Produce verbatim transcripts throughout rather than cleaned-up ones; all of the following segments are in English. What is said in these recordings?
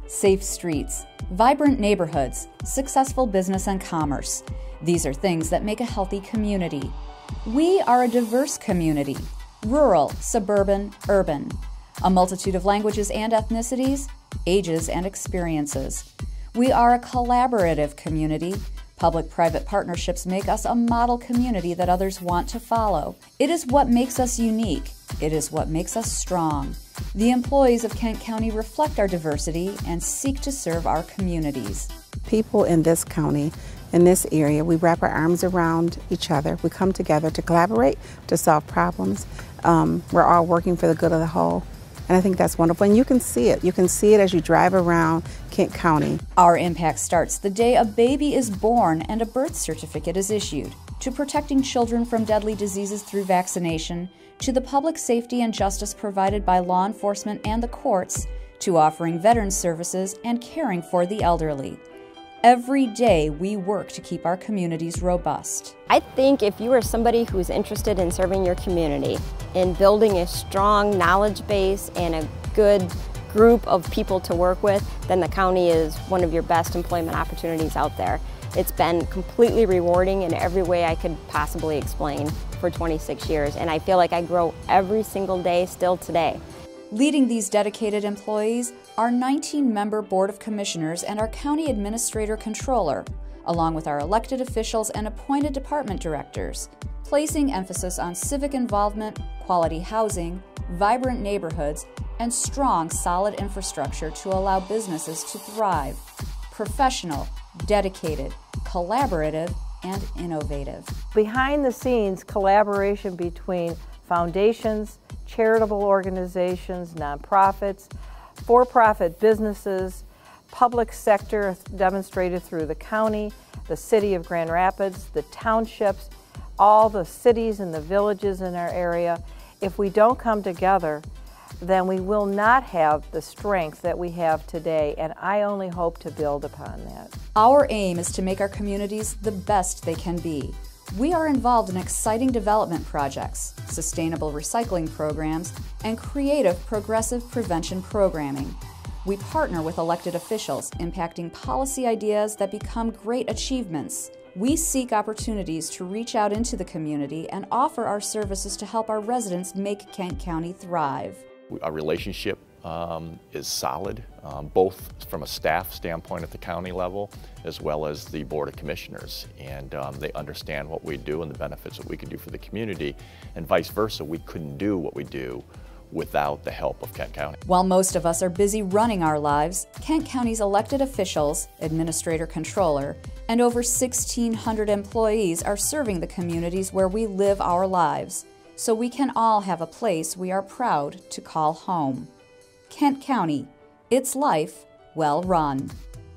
safe streets, vibrant neighborhoods, successful business and commerce. These are things that make a healthy community. We are a diverse community, rural, suburban, urban, a multitude of languages and ethnicities, ages and experiences. We are a collaborative community. Public-private partnerships make us a model community that others want to follow. It is what makes us unique. It is what makes us strong. The employees of Kent County reflect our diversity and seek to serve our communities. People in this county, in this area, we wrap our arms around each other. We come together to collaborate, to solve problems. Um, we're all working for the good of the whole. And I think that's wonderful. And you can see it. You can see it as you drive around Kent County. Our impact starts the day a baby is born and a birth certificate is issued, to protecting children from deadly diseases through vaccination, to the public safety and justice provided by law enforcement and the courts, to offering veteran services and caring for the elderly. Every day we work to keep our communities robust. I think if you are somebody who's interested in serving your community, in building a strong knowledge base and a good group of people to work with, then the county is one of your best employment opportunities out there. It's been completely rewarding in every way I could possibly explain for twenty-six years, and I feel like I grow every single day still today. Leading these dedicated employees are nineteen member Board of Commissioners and our County Administrator Controller, along with our elected officials and appointed department directors, placing emphasis on civic involvement, quality housing, vibrant neighborhoods, and strong, solid infrastructure to allow businesses to thrive. Professional, dedicated, collaborative, and innovative. Behind the scenes, collaboration between foundations, charitable organizations, nonprofits, for-profit businesses, public sector demonstrated through the county, the city of Grand Rapids, the townships, all the cities and the villages in our area. If we don't come together, then we will not have the strength that we have today, and I only hope to build upon that. Our aim is to make our communities the best they can be. We are involved in exciting development projects, sustainable recycling programs, and creative progressive prevention programming. We partner with elected officials, impacting policy ideas that become great achievements. We seek opportunities to reach out into the community and offer our services to help our residents make Kent County thrive. Our relationship um, is solid, um, both from a staff standpoint at the county level, as well as the Board of Commissioners. And um, they understand what we do and the benefits that we can do for the community, and vice versa. We couldn't do what we do without the help of Kent County. While most of us are busy running our lives, Kent County's elected officials, administrator controller, and over sixteen hundred employees are serving the communities where we live our lives, so we can all have a place we are proud to call home. Kent County, its life well run.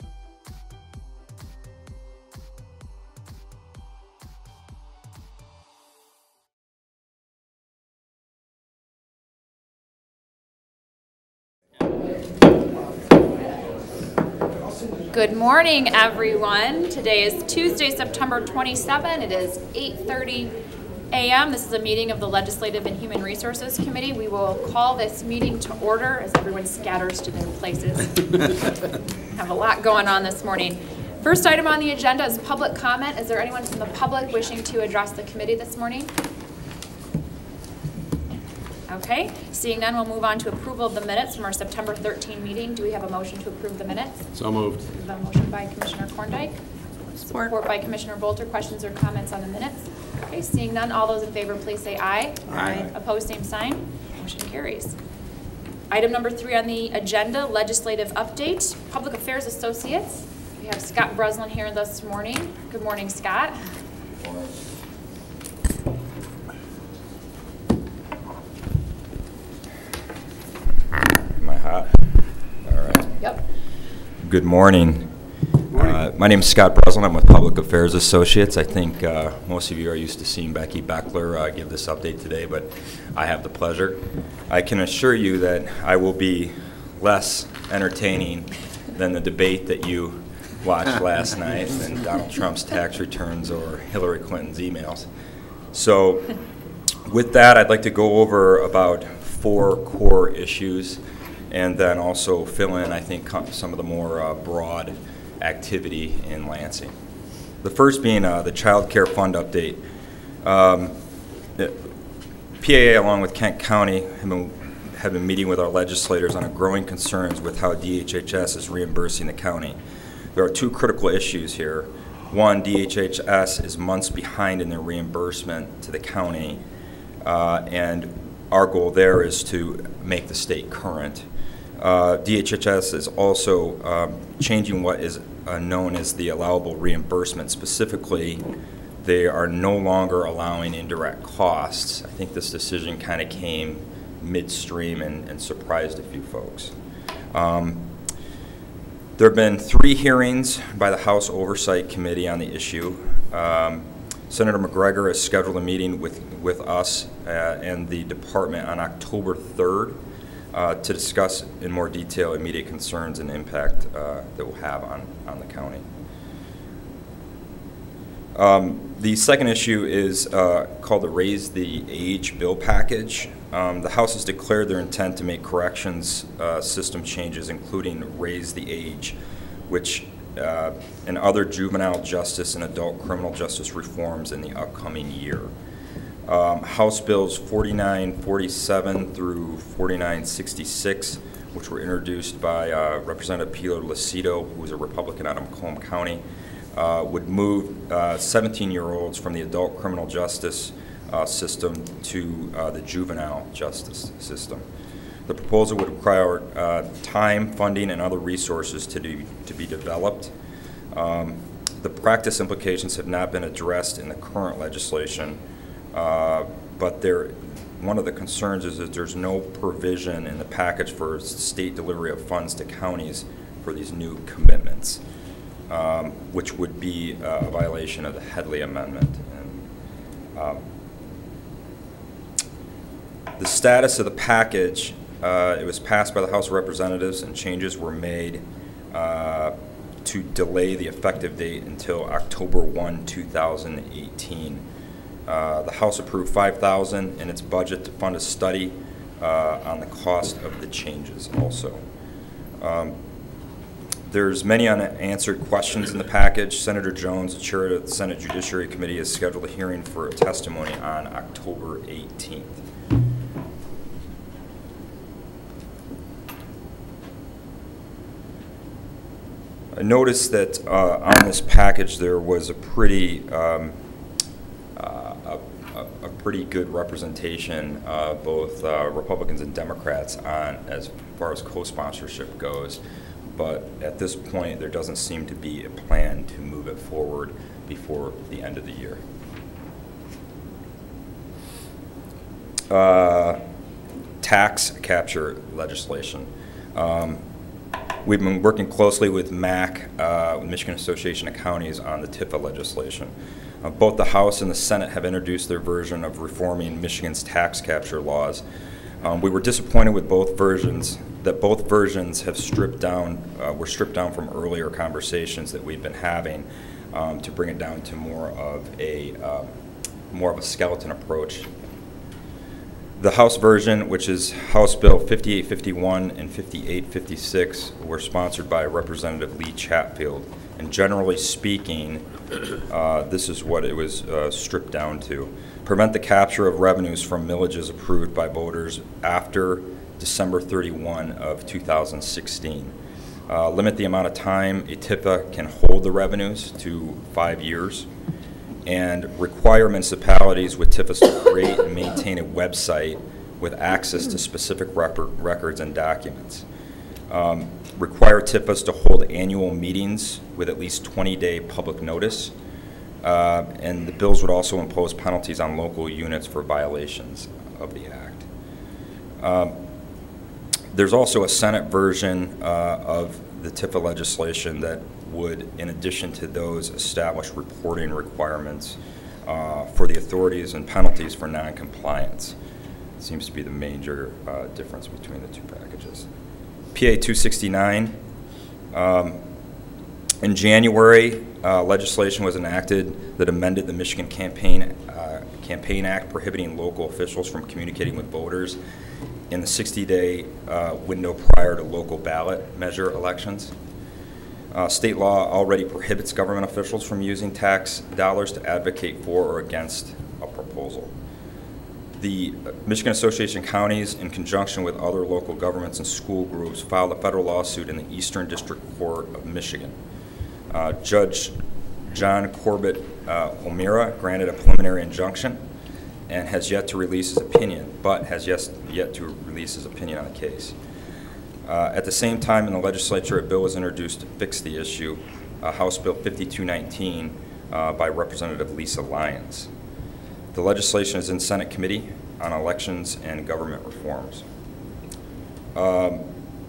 Good morning, everyone. Today is Tuesday, September twenty-seventh. It is eight thirty a m This is a meeting of the Legislative and Human Resources Committee. We will call this meeting to order as everyone scatters to their places. Have a lot going on this morning. First item on the agenda is public comment. Is there anyone from the public wishing to address the committee this morning? Okay, seeing none, we'll move on to approval of the minutes from our September thirteenth meeting. Do we have a motion to approve the minutes? So moved. We have a motion by Commissioner Korndike. Support. Support by Commissioner Bolter. Questions or comments on the minutes? Okay, seeing none, all those in favor please say aye. Aye. Opposed, same sign. Motion carries. Item number three on the agenda, legislative update. Public Affairs Associates. We have Scott Breslin here this morning. Good morning, Scott. Good morning. Am I hot? All right. Yep. Good morning. Uh, my name is Scott Breslin. I'm with Public Affairs Associates. I think uh, most of you are used to seeing Becky Beckler uh, give this update today, but I have the pleasure. I can assure you that I will be less entertaining than the debate that you watched last night than Donald Trump's tax returns or Hillary Clinton's emails. So with that, I'd like to go over about four core issues and then also fill in, I think, some of the more uh, broad activity in Lansing. The first being uh, the Child Care Fund update. Um, P A A, along with Kent County, have been, have been meeting with our legislators on growing concerns with how D H H S is reimbursing the county. There are two critical issues here. One, D H H S is months behind in their reimbursement to the county, uh, and our goal there is to make the state current. Uh, D H H S is also um, changing what is uh, known as the allowable reimbursement. Specifically, they are no longer allowing indirect costs. I think this decision kind of came midstream and, and surprised a few folks. Um, there have been three hearings by the House Oversight Committee on the issue. Um, Senator McGregor has scheduled a meeting with, with us uh, and the department on October third uh, to discuss in more detail immediate concerns and impact uh, that will have on, on the county. Um, the second issue is uh, called the Raise the Age bill package. Um, the House has declared their intent to make corrections uh, system changes, including raise the age, which uh, and other juvenile justice and adult criminal justice reforms in the upcoming year. Um, House Bills forty-nine forty-seven through forty-nine sixty-six, which were introduced by uh, Representative Pilar Lucido, who is a Republican out of Macomb County, Uh, would move seventeen-year-olds uh, from the adult criminal justice uh, system to uh, the juvenile justice system. The proposal would require uh, time, funding, and other resources to, do, to be developed. Um, the practice implications have not been addressed in the current legislation, uh, but there, one of the concerns is that there's no provision in the package for state delivery of funds to counties for these new commitments. Um, which would be uh, a violation of the Headley Amendment. And, um, the status of the package, uh, it was passed by the House of Representatives and changes were made uh, to delay the effective date until October first, two thousand eighteen. Uh, the House approved five thousand dollars in its budget to fund a study uh, on the cost of the changes also. Um, There's many unanswered questions in the package. Senator Jones, the chair of the Senate Judiciary Committee, has scheduled a hearing for a testimony on October eighteenth. I noticed that uh, on this package there was a pretty um, uh, a, a pretty good representation of both uh, Republicans and Democrats on as far as co-sponsorship goes. But at this point, there doesn't seem to be a plan to move it forward before the end of the year. Uh, tax capture legislation. Um, we've been working closely with M A C, uh, Michigan Association of Counties, on the TIFA legislation. Uh, both the House and the Senate have introduced their version of reforming Michigan's tax capture laws. Um, we were disappointed with both versions, that both versions have stripped down, uh, were stripped down from earlier conversations that we've been having um, to bring it down to more of a uh, more of a skeleton approach. The House version, which is House Bill fifty-eight fifty-one and fifty-eight fifty-six, were sponsored by Representative Lee Chatfield. And generally speaking, uh, this is what it was uh, stripped down to. Prevent the capture of revenues from millages approved by voters after December thirty-first of two thousand sixteen. Uh, limit the amount of time a TIFA can hold the revenues to five years. And require municipalities with TIFAs to create and maintain a website with access to specific rep records and documents. Um, require TIFAs to hold annual meetings with at least twenty day public notice. Uh, and the bills would also impose penalties on local units for violations of the Act. Um, there's also a Senate version uh, of the TIFA legislation that would, in addition to those, establish reporting requirements uh, for the authorities and penalties for non-compliance. It seems to be the major uh, difference between the two packages. P A two sixty-nine. Um, In January, uh, legislation was enacted that amended the Michigan Campaign, uh, Campaign Act prohibiting local officials from communicating with voters in the sixty-day uh, window prior to local ballot measure elections. Uh, state law already prohibits government officials from using tax dollars to advocate for or against a proposal. The Michigan Association of Counties, in conjunction with other local governments and school groups, filed a federal lawsuit in the Eastern District Court of Michigan. Uh, Judge John Corbett uh, O'Meara granted a preliminary injunction and has yet to release his opinion, but has yet, yet to release his opinion on the case. Uh, at the same time, in the legislature, a bill was introduced to fix the issue, uh, House Bill fifty-two nineteen uh, by Representative Lisa Lyons. The legislation is in Senate Committee on Elections and Government Reforms. Um,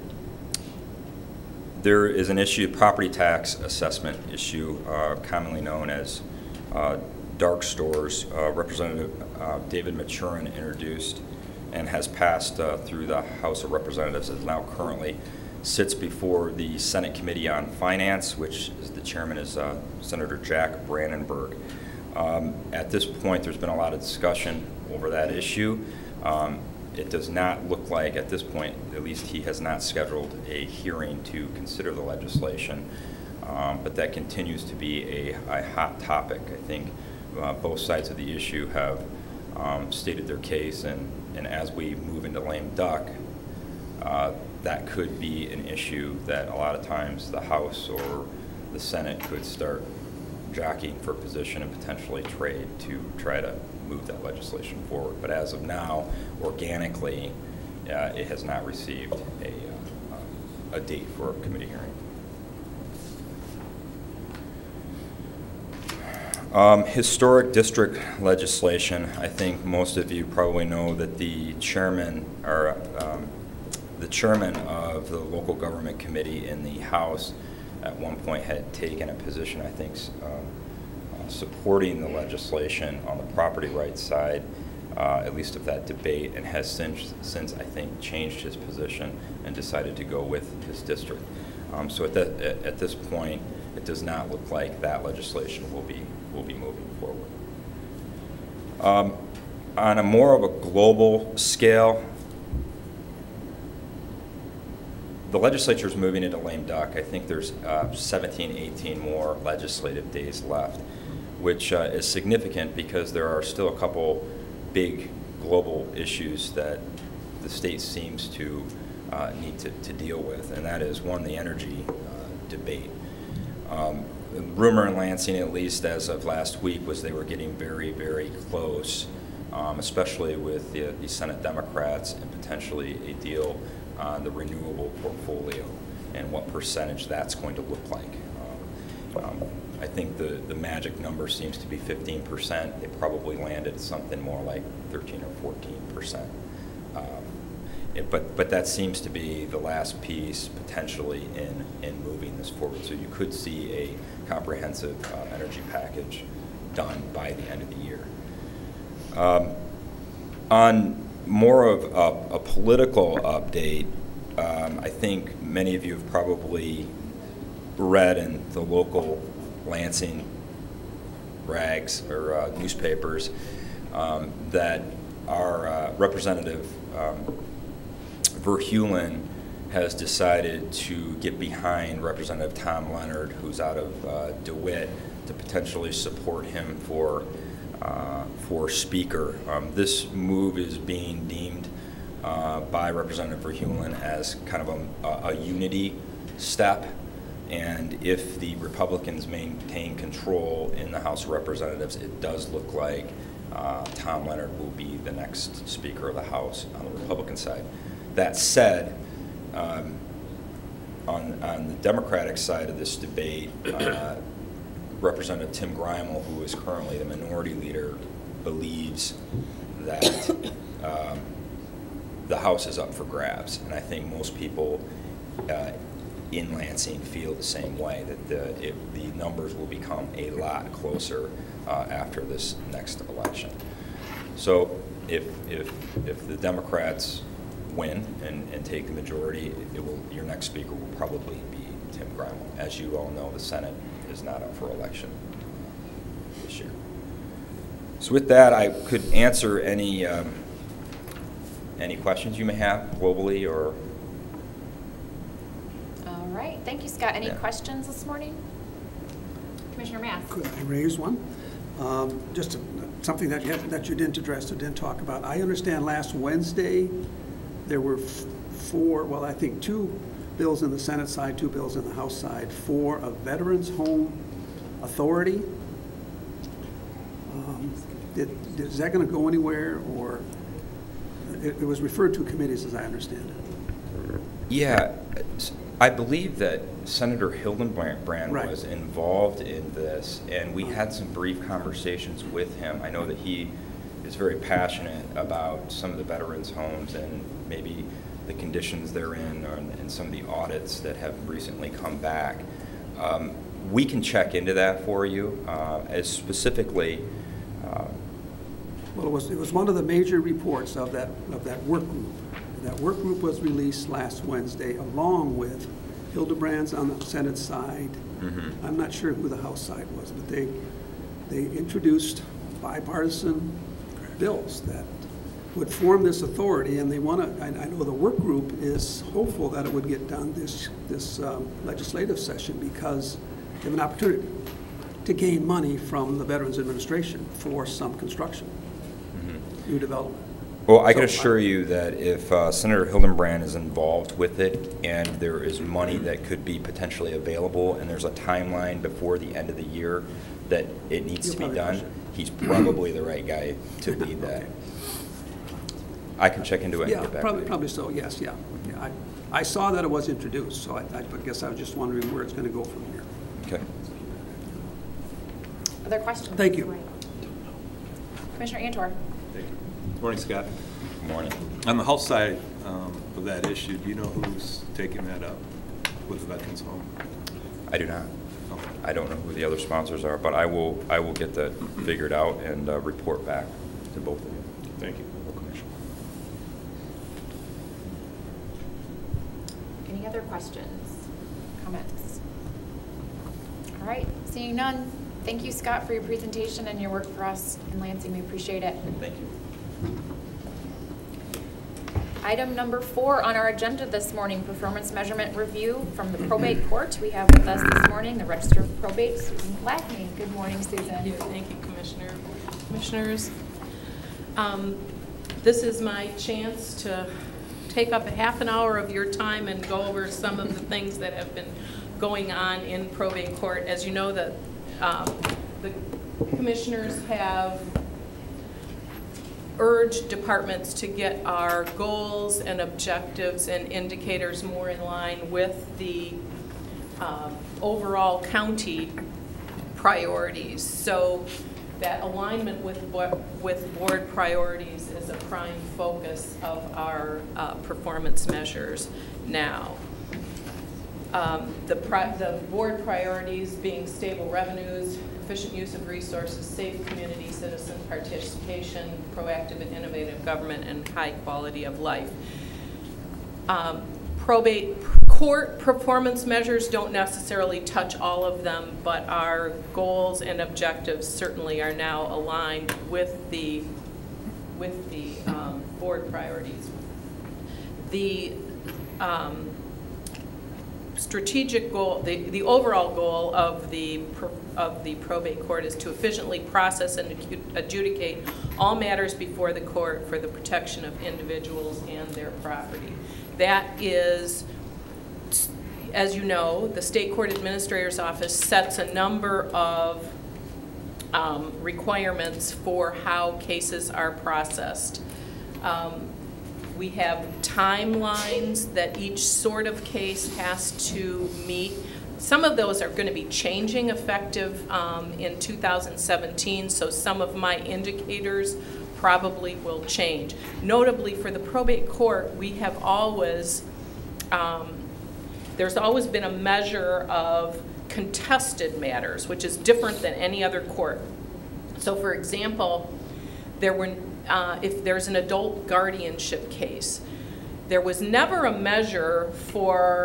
there is an issue, property tax assessment issue, uh, commonly known as uh, dark stores. Uh, Representative uh, David Maturin introduced and has passed uh, through the House of Representatives, and now currently sits before the Senate Committee on Finance, which is the chairman is uh, Senator Jack Brandenburg. Um, at this point, there's been a lot of discussion over that issue. Um, it does not look like, at this point, at least he has not scheduled a hearing to consider the legislation, um, but that continues to be a, a hot topic. I think uh, both sides of the issue have um, stated their case, and, and as we move into lame duck, uh, that could be an issue that a lot of times the House or the Senate could start jockeying for position and potentially trade to try to move that legislation forward. But as of now, organically, uh, it has not received a, uh, a date for a committee hearing. Um, historic district legislation. I think most of you probably know that the chairman or um, the chairman of the local government committee in the House at one point had taken a position, I think, um, uh, supporting the legislation on the property rights side, uh, at least of that debate, and has since, since, I think, changed his position and decided to go with his district. Um, so at, that, at, at this point, it does not look like that legislation will be, will be moving forward. Um, on a more of a global scale, the legislature is moving into lame duck. I think there's uh, seventeen, eighteen more legislative days left, which uh, is significant because there are still a couple big global issues that the state seems to uh, need to, to deal with, and that is, one, the energy uh, debate. Um, rumor in Lansing, at least as of last week, was they were getting very, very close, um, especially with the, the Senate Democrats, and potentially a deal on the renewable portfolio and what percentage that's going to look like. Um, um, I think the, the magic number seems to be fifteen percent. They probably landed something more like thirteen or fourteen percent. Um, it, but, but that seems to be the last piece potentially in, in moving this forward. So you could see a comprehensive uh, energy package done by the end of the year. Um, on more of a, a political update, um, I think many of you have probably read in the local Lansing rags or uh, newspapers um, that our uh, representative um, Verheulen has decided to get behind Representative Tom Leonard, who's out of uh, DeWitt, to potentially support him for Uh, for Speaker. Um, this move is being deemed uh, by Representative Verheulen as kind of a, a unity step, and if the Republicans maintain control in the House of Representatives, it does look like uh, Tom Leonard will be the next Speaker of the House on the Republican side. That said, um, on, on the Democratic side of this debate, uh, Representative Tim Greimel, who is currently the minority leader, believes that um, the House is up for grabs. And I think most people uh, in Lansing feel the same way, that the, it, the numbers will become a lot closer uh, after this next election. So if, if, if the Democrats win and, and take the majority, it will, your next speaker will probably be Tim Gremel. As you all know, the Senate is not up for election this year. So with that, I could answer any um, any questions you may have globally or. All right, thank you, Scott. Any Yeah. questions this morning? Commissioner Mass. Could I raise one? Um, just a, something that you, had, that you didn't address or didn't talk about. I understand last Wednesday there were f four, well, I think two bills in the Senate side, two bills in the House side for a Veterans Home Authority. Um, did, did, is that going to go anywhere, or it, it was referred to committees as I understand it? Yeah, I believe that Senator Hildenbrand Right. was involved in this, and we had some brief conversations with him. I know that he is very passionate about some of the veterans' homes and maybe the conditions they're in, or, and some of the audits that have recently come back. Um, we can check into that for you, uh, as specifically. Uh, Well, it was, it was one of the major reports of that, of that work group. That work group was released last Wednesday along with Hildebrand's on the Senate side. Mm-hmm. I'm not sure who the House side was, but they, they introduced bipartisan bills that would form this authority, and they want to, I, I know the work group is hopeful that it would get done this, this um, legislative session because they have an opportunity to gain money from the Veterans Administration for some construction, mm-hmm. new development. Well, I can So, assure you that if uh, Senator Hildenbrand is involved with it and there is money that could be potentially available and there's a timeline before the end of the year that it needs You'll to be probably done, push it. he's probably the right guy to lead that. Okay. I can check into it and Yeah, get back probably, to you. probably so, yes, yeah. yeah I, I saw that it was introduced, so I, I guess I was just wondering where it's going to go from here. Okay. Other questions? Thank you. Commissioner Antor. Thank you. Good morning, Scott. Good morning. On the House side um, of that issue, do you know who's taking that up with the Veterans Home? I do not. Okay. I don't know who the other sponsors are, but I will I will get that figured out and uh, report back to both of you. Thank you. Any other questions, comments? All right, seeing none, thank you, Scott, for your presentation and your work for us in Lansing. We appreciate it. Thank you. Item number four on our agenda this morning, performance measurement review from the probate court. We have with us this morning the Register of Probate, Susan Blackney. Good morning, Susan. Thank you, Thank you, Commissioner. Commissioners, um, this is my chance to take up a half an hour of your time and go over some of the things that have been going on in probate court. As you know, the, um, the commissioners have urged departments to get our goals and objectives and indicators more in line with the um, overall county priorities. So that alignment with with board priorities is a prime focus of our uh, performance measures now. Um, the, pri the board priorities being stable revenues, efficient use of resources, safe community citizen participation, proactive and innovative government, and high quality of life. Um, probate court performance measures don't necessarily touch all of them, but our goals and objectives certainly are now aligned with the with the um, board priorities. The um, strategic goal, the, the overall goal of the of the probate court is to efficiently process and adjudicate all matters before the court for the protection of individuals and their property. That is, as you know, the State Court Administrator's Office sets a number of um, requirements for how cases are processed. Um, We have timelines that each sort of case has to meet. Some of those are going to be changing effective um, in two thousand seventeen, so some of my indicators probably will change. Notably, for the probate court, we have always, um, there's always been a measure of contested matters, which is different than any other court. So, for example, there were Uh, if there's an adult guardianship case, there was never a measure for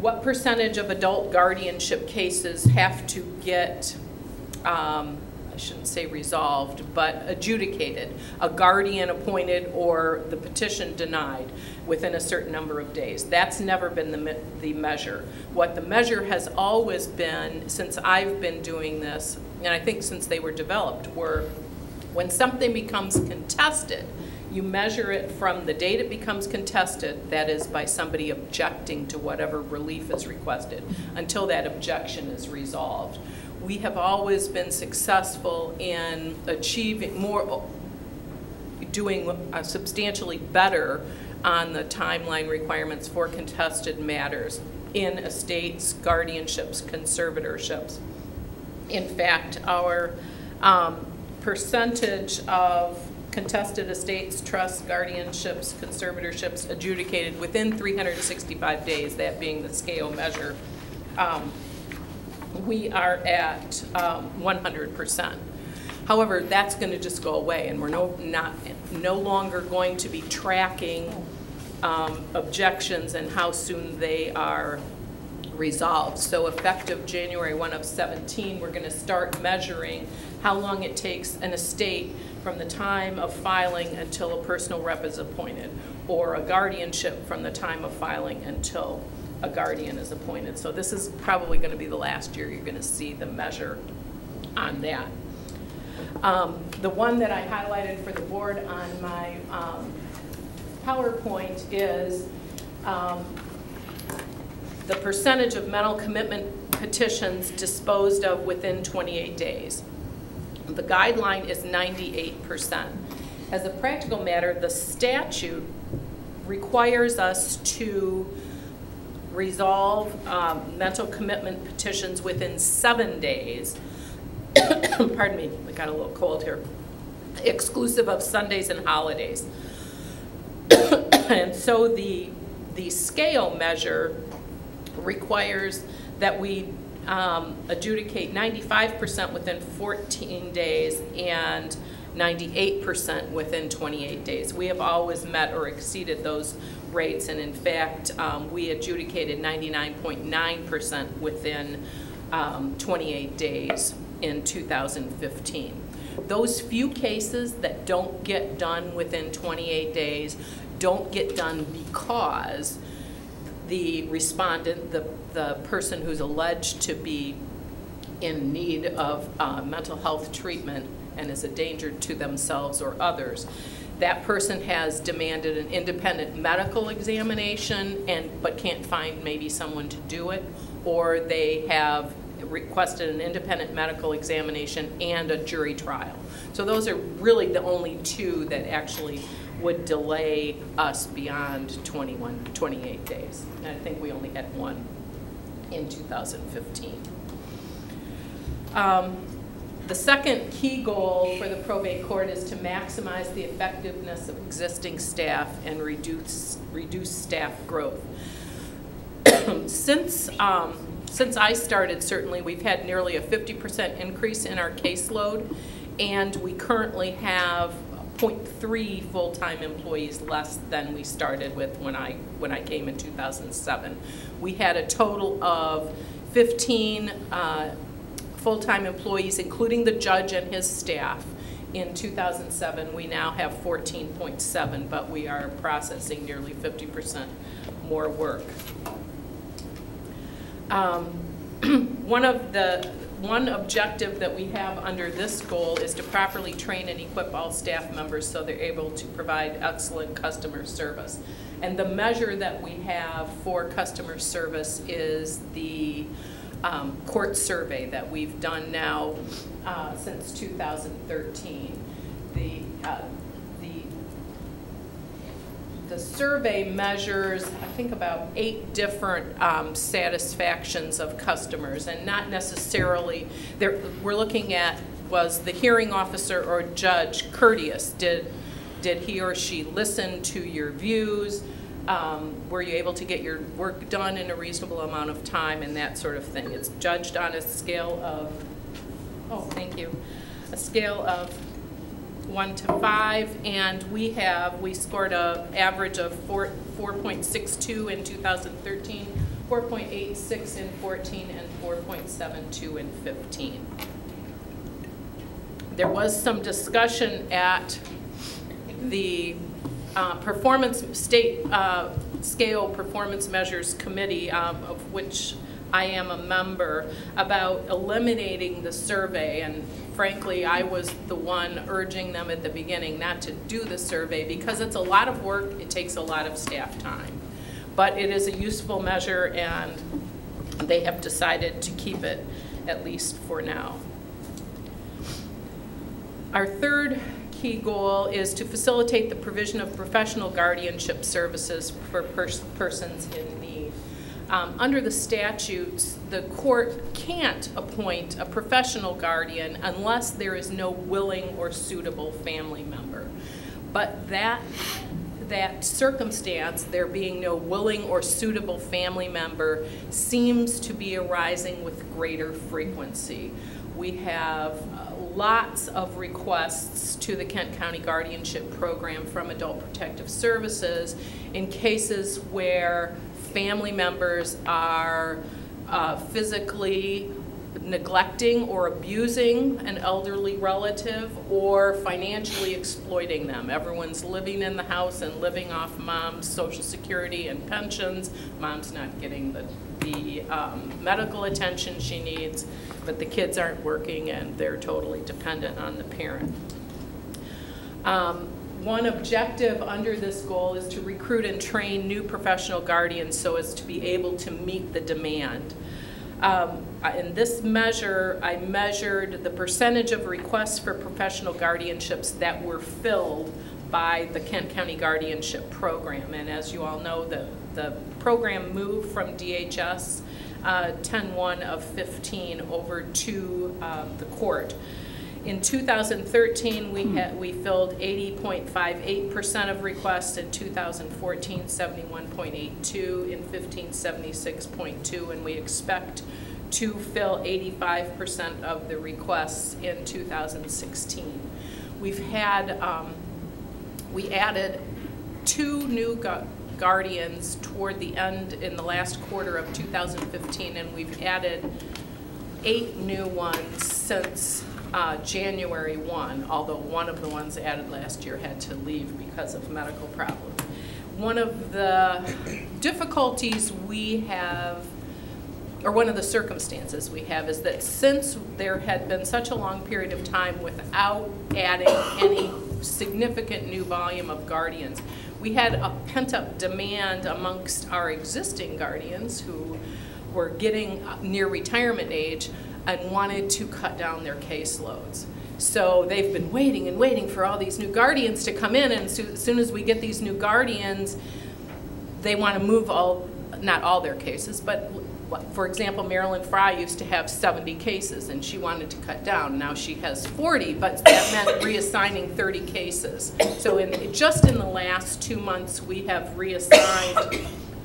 what percentage of adult guardianship cases have to get, um, I shouldn't say resolved, but adjudicated, a guardian appointed or the petition denied within a certain number of days. That's never been the, me the measure. What the measure has always been, since I've been doing this, and I think since they were developed, were when something becomes contested, you measure it from the date it becomes contested, that is by somebody objecting to whatever relief is requested, until that objection is resolved. We have always been successful in achieving more, doing uh, substantially better on the timeline requirements for contested matters in estates, guardianships, conservatorships. In fact, our um, percentage of contested estates, trusts, guardianships, conservatorships adjudicated within three hundred sixty-five days, that being the scale measure, um, we are at um, one hundred percent. However, that's going to just go away, and we're no, not, no longer going to be tracking um, objections and how soon they are resolved. So effective January first of seventeen, we're going to start measuring how long it takes an estate from the time of filing until a personal rep is appointed, or a guardianship from the time of filing until a guardian is appointed. So this is probably going to be the last year you're going to see the measure on that. Um, the one that I highlighted for the board on my um, PowerPoint is um, the percentage of mental commitment petitions disposed of within twenty-eight days. The guideline is ninety-eight percent. As a practical matter, the statute requires us to resolve um, mental commitment petitions within seven days. Pardon me, I got a little cold here. Exclusive of Sundays and holidays. And so the, the scale measure requires that we um, adjudicate ninety-five percent within fourteen days and ninety-eight percent within twenty-eight days. We have always met or exceeded those rates, and in fact, um, we adjudicated ninety-nine point nine percent within um, twenty-eight days in two thousand fifteen. Those few cases that don't get done within twenty-eight days don't get done because the respondent, the, the person who's alleged to be in need of uh, mental health treatment and is a danger to themselves or others, that person has demanded an independent medical examination and but can't find maybe someone to do it, or they have requested an independent medical examination and a jury trial. So those are really the only two that actually would delay us beyond twenty-one, twenty-eight days. And I think we only had one in two thousand fifteen. Um, the second key goal for the probate court is to maximize the effectiveness of existing staff and reduce, reduce staff growth. Since um, Since I started, certainly, we've had nearly a fifty percent increase in our caseload, and we currently have zero point three full-time employees less than we started with when I, when I came in two thousand seven. We had a total of fifteen uh, full-time employees, including the judge and his staff. In two thousand seven, we now have fourteen point seven, but we are processing nearly fifty percent more work. Um, one of the one objective that we have under this goal is to properly train and equip all staff members so they're able to provide excellent customer service. And the measure that we have for customer service is the um, court survey that we've done now uh, since two thousand thirteen. The uh, The survey measures, I think, about eight different um, satisfactions of customers, and not necessarily, we're looking at, was the hearing officer or judge courteous? Did, did he or she listen to your views? Um, were you able to get your work done in a reasonable amount of time, and that sort of thing? It's judged on a scale of, oh, thank you, a scale of one to five, and we have, we scored a average of four, four point six two in two thousand thirteen, four point eight six in fourteen, and four point seven two in fifteen. There was some discussion at the uh, performance state uh, scale performance measures committee, um, of which I am a member, about eliminating the survey. And frankly, I was the one urging them at the beginning not to do the survey because it's a lot of work, it takes a lot of staff time. But it is a useful measure, and they have decided to keep it, at least for now. Our third key goal is to facilitate the provision of professional guardianship services for pers persons in need. Um, under the statutes, the court can't appoint a professional guardian unless there is no willing or suitable family member. But that, that circumstance, there being no willing or suitable family member, seems to be arising with greater frequency. We have uh, lots of requests to the Kent County Guardianship Program from Adult Protective Services in cases where family members are uh, physically neglecting or abusing an elderly relative or financially exploiting them. Everyone's living in the house and living off mom's Social Security and pensions. Mom's not getting the, the um, medical attention she needs, but the kids aren't working and they're totally dependent on the parent. Um, One objective under this goal is to recruit and train new professional guardians so as to be able to meet the demand. Um, in this measure, I measured the percentage of requests for professional guardianships that were filled by the Kent County Guardianship Program. And as you all know, the, the program moved from D H S uh, ten one of fifteen over to uh, the court. In two thousand thirteen, we had we filled eighty point five eight percent of requests. In two thousand fourteen, seventy-one point eight two. In fifteen, seventy-six point two, and we expect to fill eighty-five percent of the requests in two thousand sixteen. We've had um, we added two new gu guardians toward the end in the last quarter of two thousand fifteen, and we've added eight new ones since Uh, January first, although one of the ones added last year had to leave because of medical problems. One of the difficulties we have, or one of the circumstances we have, is that since there had been such a long period of time without adding any significant new volume of guardians, we had a pent-up demand amongst our existing guardians who were getting near retirement age and wanted to cut down their caseloads. So they've been waiting and waiting for all these new guardians to come in, and so, as soon as we get these new guardians, they want to move all, not all their cases, but for example, Marilyn Fry used to have seventy cases and she wanted to cut down. Now she has forty, but that meant reassigning thirty cases. So in, just in the last two months, we have reassigned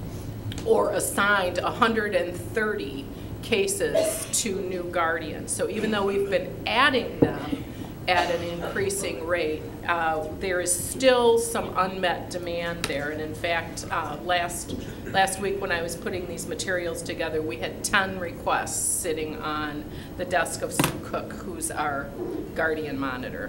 or assigned one hundred thirty cases to new guardians. So even though we've been adding them at an increasing rate, uh, there is still some unmet demand there. And in fact, uh, last last week when I was putting these materials together, we had ten requests sitting on the desk of Sue Cook, who's our guardian monitor.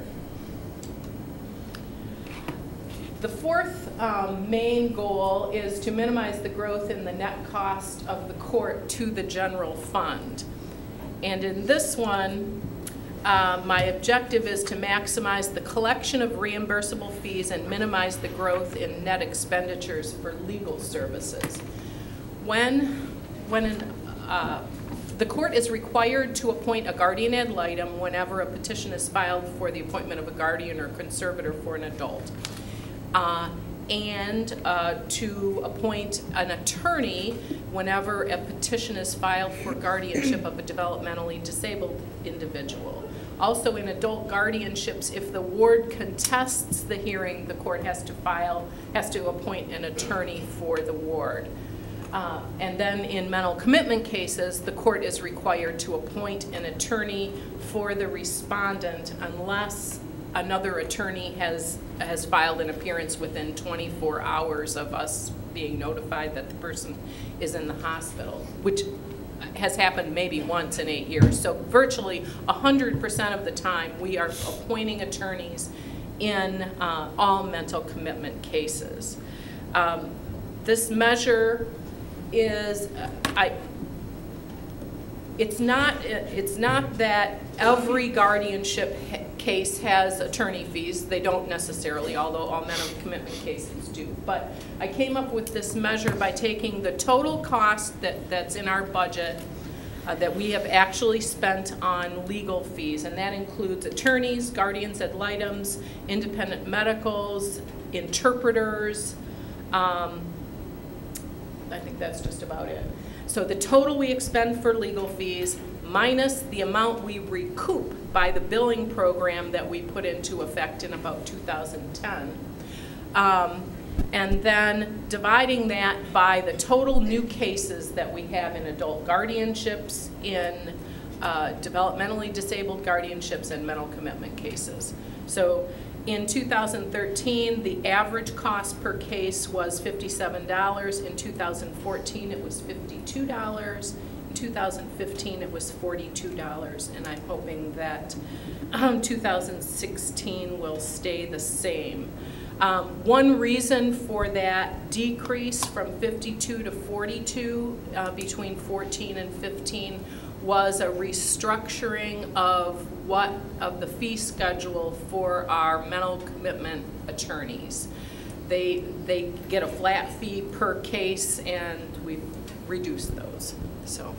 The fourth um, main goal is to minimize the growth in the net cost of the court to the general fund. And in this one, uh, my objective is to maximize the collection of reimbursable fees and minimize the growth in net expenditures for legal services. When, when an, uh, the court is required to appoint a guardian ad litem whenever a petition is filed for the appointment of a guardian or conservator for an adult. Uh, and uh, to appoint an attorney whenever a petition is filed for guardianship of a developmentally disabled individual. Also in adult guardianships, if the ward contests the hearing, the court has to file, has to appoint an attorney for the ward. Uh, and then in mental commitment cases, the court is required to appoint an attorney for the respondent unless another attorney has, has filed an appearance within twenty-four hours of us being notified that the person is in the hospital, which has happened maybe once in eight years. So virtually one hundred percent of the time we are appointing attorneys in uh, all mental commitment cases. Um, this measure is, uh, I, it's not, it's not that every guardianship case has attorney fees. They don't necessarily, although all mental commitment cases do. But I came up with this measure by taking the total cost that, that's in our budget uh, that we have actually spent on legal fees, and that includes attorneys, guardians ad litems, independent medicals, interpreters. Um, I think that's just about it. So the total we expend for legal fees minus the amount we recoup by the billing program that we put into effect in about two thousand ten. Um, and then dividing that by the total new cases that we have in adult guardianships, in uh, developmentally disabled guardianships, and mental commitment cases. So in two thousand thirteen, the average cost per case was fifty-seven dollars. In two thousand fourteen, it was fifty-two dollars. In two thousand fifteen, it was forty-two dollars. And I'm hoping that um, two thousand sixteen will stay the same. Um, one reason for that decrease from fifty-two to forty-two uh, between fourteen and fifteen was a restructuring of what of the fee schedule for our mental commitment attorneys. They they get a flat fee per case, and we've reduced those. So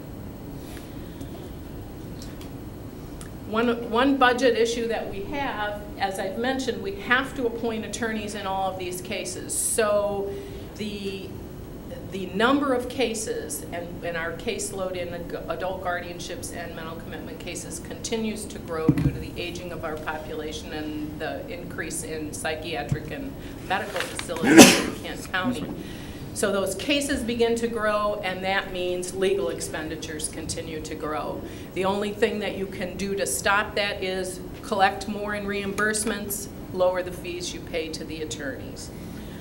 one one budget issue that we have, as I've mentioned, we have to appoint attorneys in all of these cases. So the The number of cases and, and our caseload in adult guardianships and mental commitment cases continues to grow due to the aging of our population and the increase in psychiatric and medical facilities in Kent County. So those cases begin to grow, and that means legal expenditures continue to grow. The only thing that you can do to stop that is collect more in reimbursements, lower the fees you pay to the attorneys.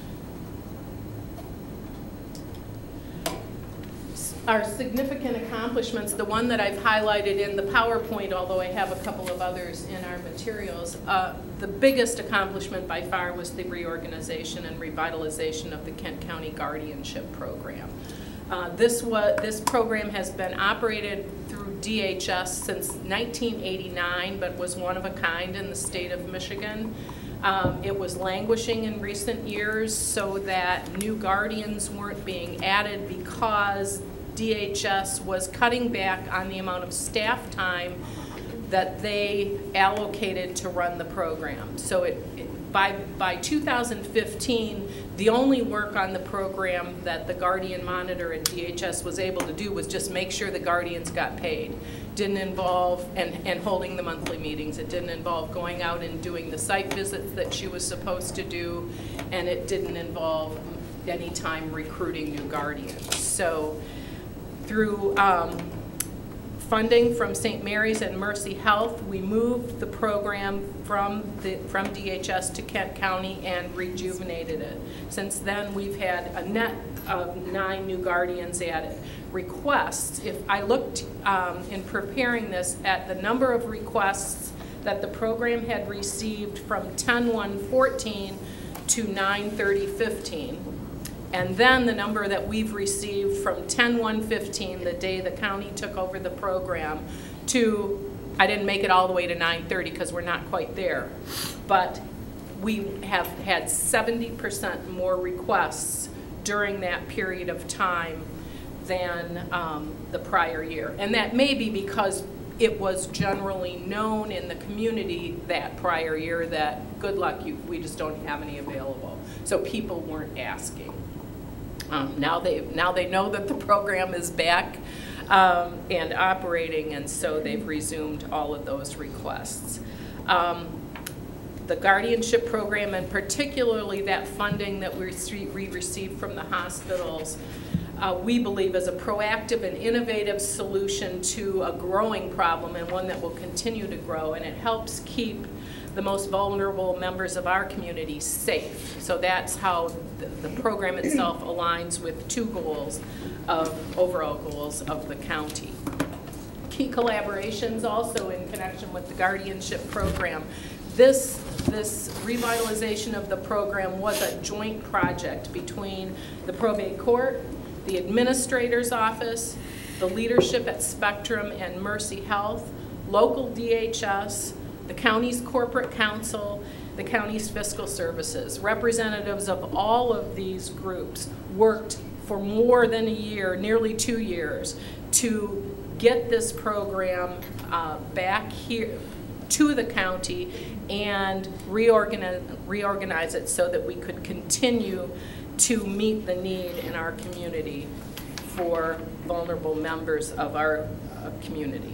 Our significant accomplishments, the one that I've highlighted in the PowerPoint, although I have a couple of others in our materials, uh, the biggest accomplishment by far was the reorganization and revitalization of the Kent County Guardianship Program. Uh, this, was, this program has been operated through D H S since nineteen eighty-nine, but was one of a kind in the state of Michigan. Um, it was languishing in recent years so that new guardians weren't being added because D H S was cutting back on the amount of staff time that they allocated to run the program. So it, it, by, by two thousand fifteen, the only work on the program that the Guardian Monitor at D H S was able to do was just make sure the guardians got paid. Didn't involve, and, and holding the monthly meetings. It didn't involve going out and doing the site visits that she was supposed to do, and it didn't involve any time recruiting new guardians. So through um, funding from Saint Mary's and Mercy Health, we moved the program from, the, from D H S to Kent County and rejuvenated it. Since then, we've had a net of nine new guardians added. Requests, if I looked um, in preparing this at the number of requests that the program had received from ten one fourteen to nine thirty fifteen, and then the number that we've received from ten one fifteen, the day the county took over the program, to, I didn't make it all the way to nine thirty because we're not quite there, but we have had seventy percent more requests during that period of time than um, the prior year. And that may be because it was generally known in the community that prior year that good luck, you, we just don't have any available. So people weren't asking. Um, now they now they know that the program is back um, and operating, and so they've resumed all of those requests. Um, the guardianship program, and particularly that funding that we received from the hospitals, uh, we believe is a proactive and innovative solution to a growing problem, and one that will continue to grow, and it helps keep the most vulnerable members of our community safe. So that's how the, the program itself aligns with two goals of overall goals of the county. Key collaborations also in connection with the guardianship program. This, this revitalization of the program was a joint project between the probate court, the administrator's office, the leadership at Spectrum and Mercy Health, local D H S, the county's corporate council, the county's fiscal services. Representatives of all of these groups worked for more than a year, nearly two years, to get this program uh, back here to the county and reorganize, reorganize it so that we could continue to meet the need in our community for vulnerable members of our uh, community.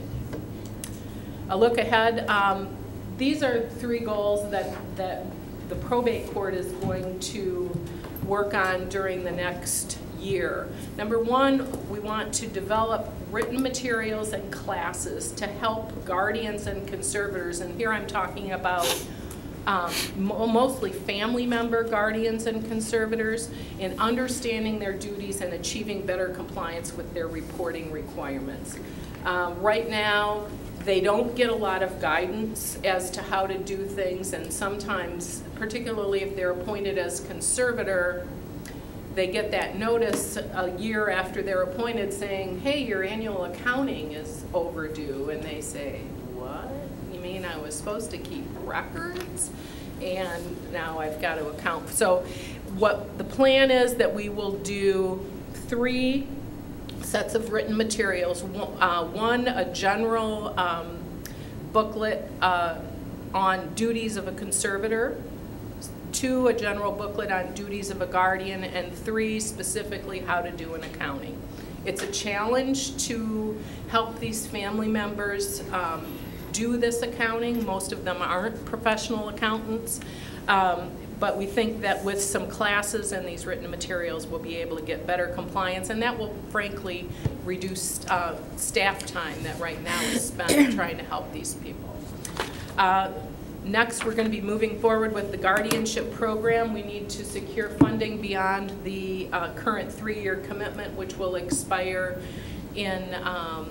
A look ahead, um, these are three goals that, that the probate court is going to work on during the next year. Number one, we want to develop written materials and classes to help guardians and conservators, and here I'm talking about um, mo mostly family member guardians and conservators, in understanding their duties and achieving better compliance with their reporting requirements. Um, right now, they don't get a lot of guidance as to how to do things, and sometimes, particularly if they're appointed as conservator, they get that notice a year after they're appointed saying, hey, your annual accounting is overdue. And they say, what? You mean I was supposed to keep records? And now I've got to account. So what the plan is that we will do three sets of written materials. Uh, one, a general um, booklet uh, on duties of a conservator. Two, a general booklet on duties of a guardian, and three, specifically how to do an accounting. It's a challenge to help these family members um, do this accounting. Most of them aren't professional accountants, um, but we think that with some classes and these written materials, we'll be able to get better compliance, and that will frankly reduce uh, staff time that right now is spent trying to help these people. Uh, Next, we're going to be moving forward with the guardianship program. We need to secure funding beyond the uh, current three-year commitment, which will expire in um,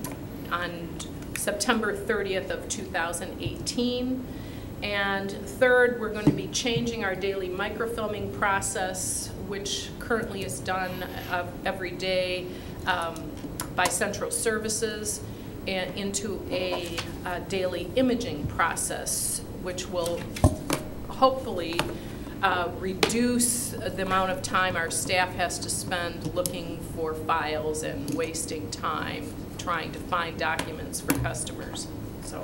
on September thirtieth of two thousand eighteen. And third, we're going to be changing our daily microfilming process, which currently is done uh, every day um, by Central Services, and into a uh, daily imaging process, which will hopefully uh, reduce the amount of time our staff has to spend looking for files and wasting time trying to find documents for customers. So,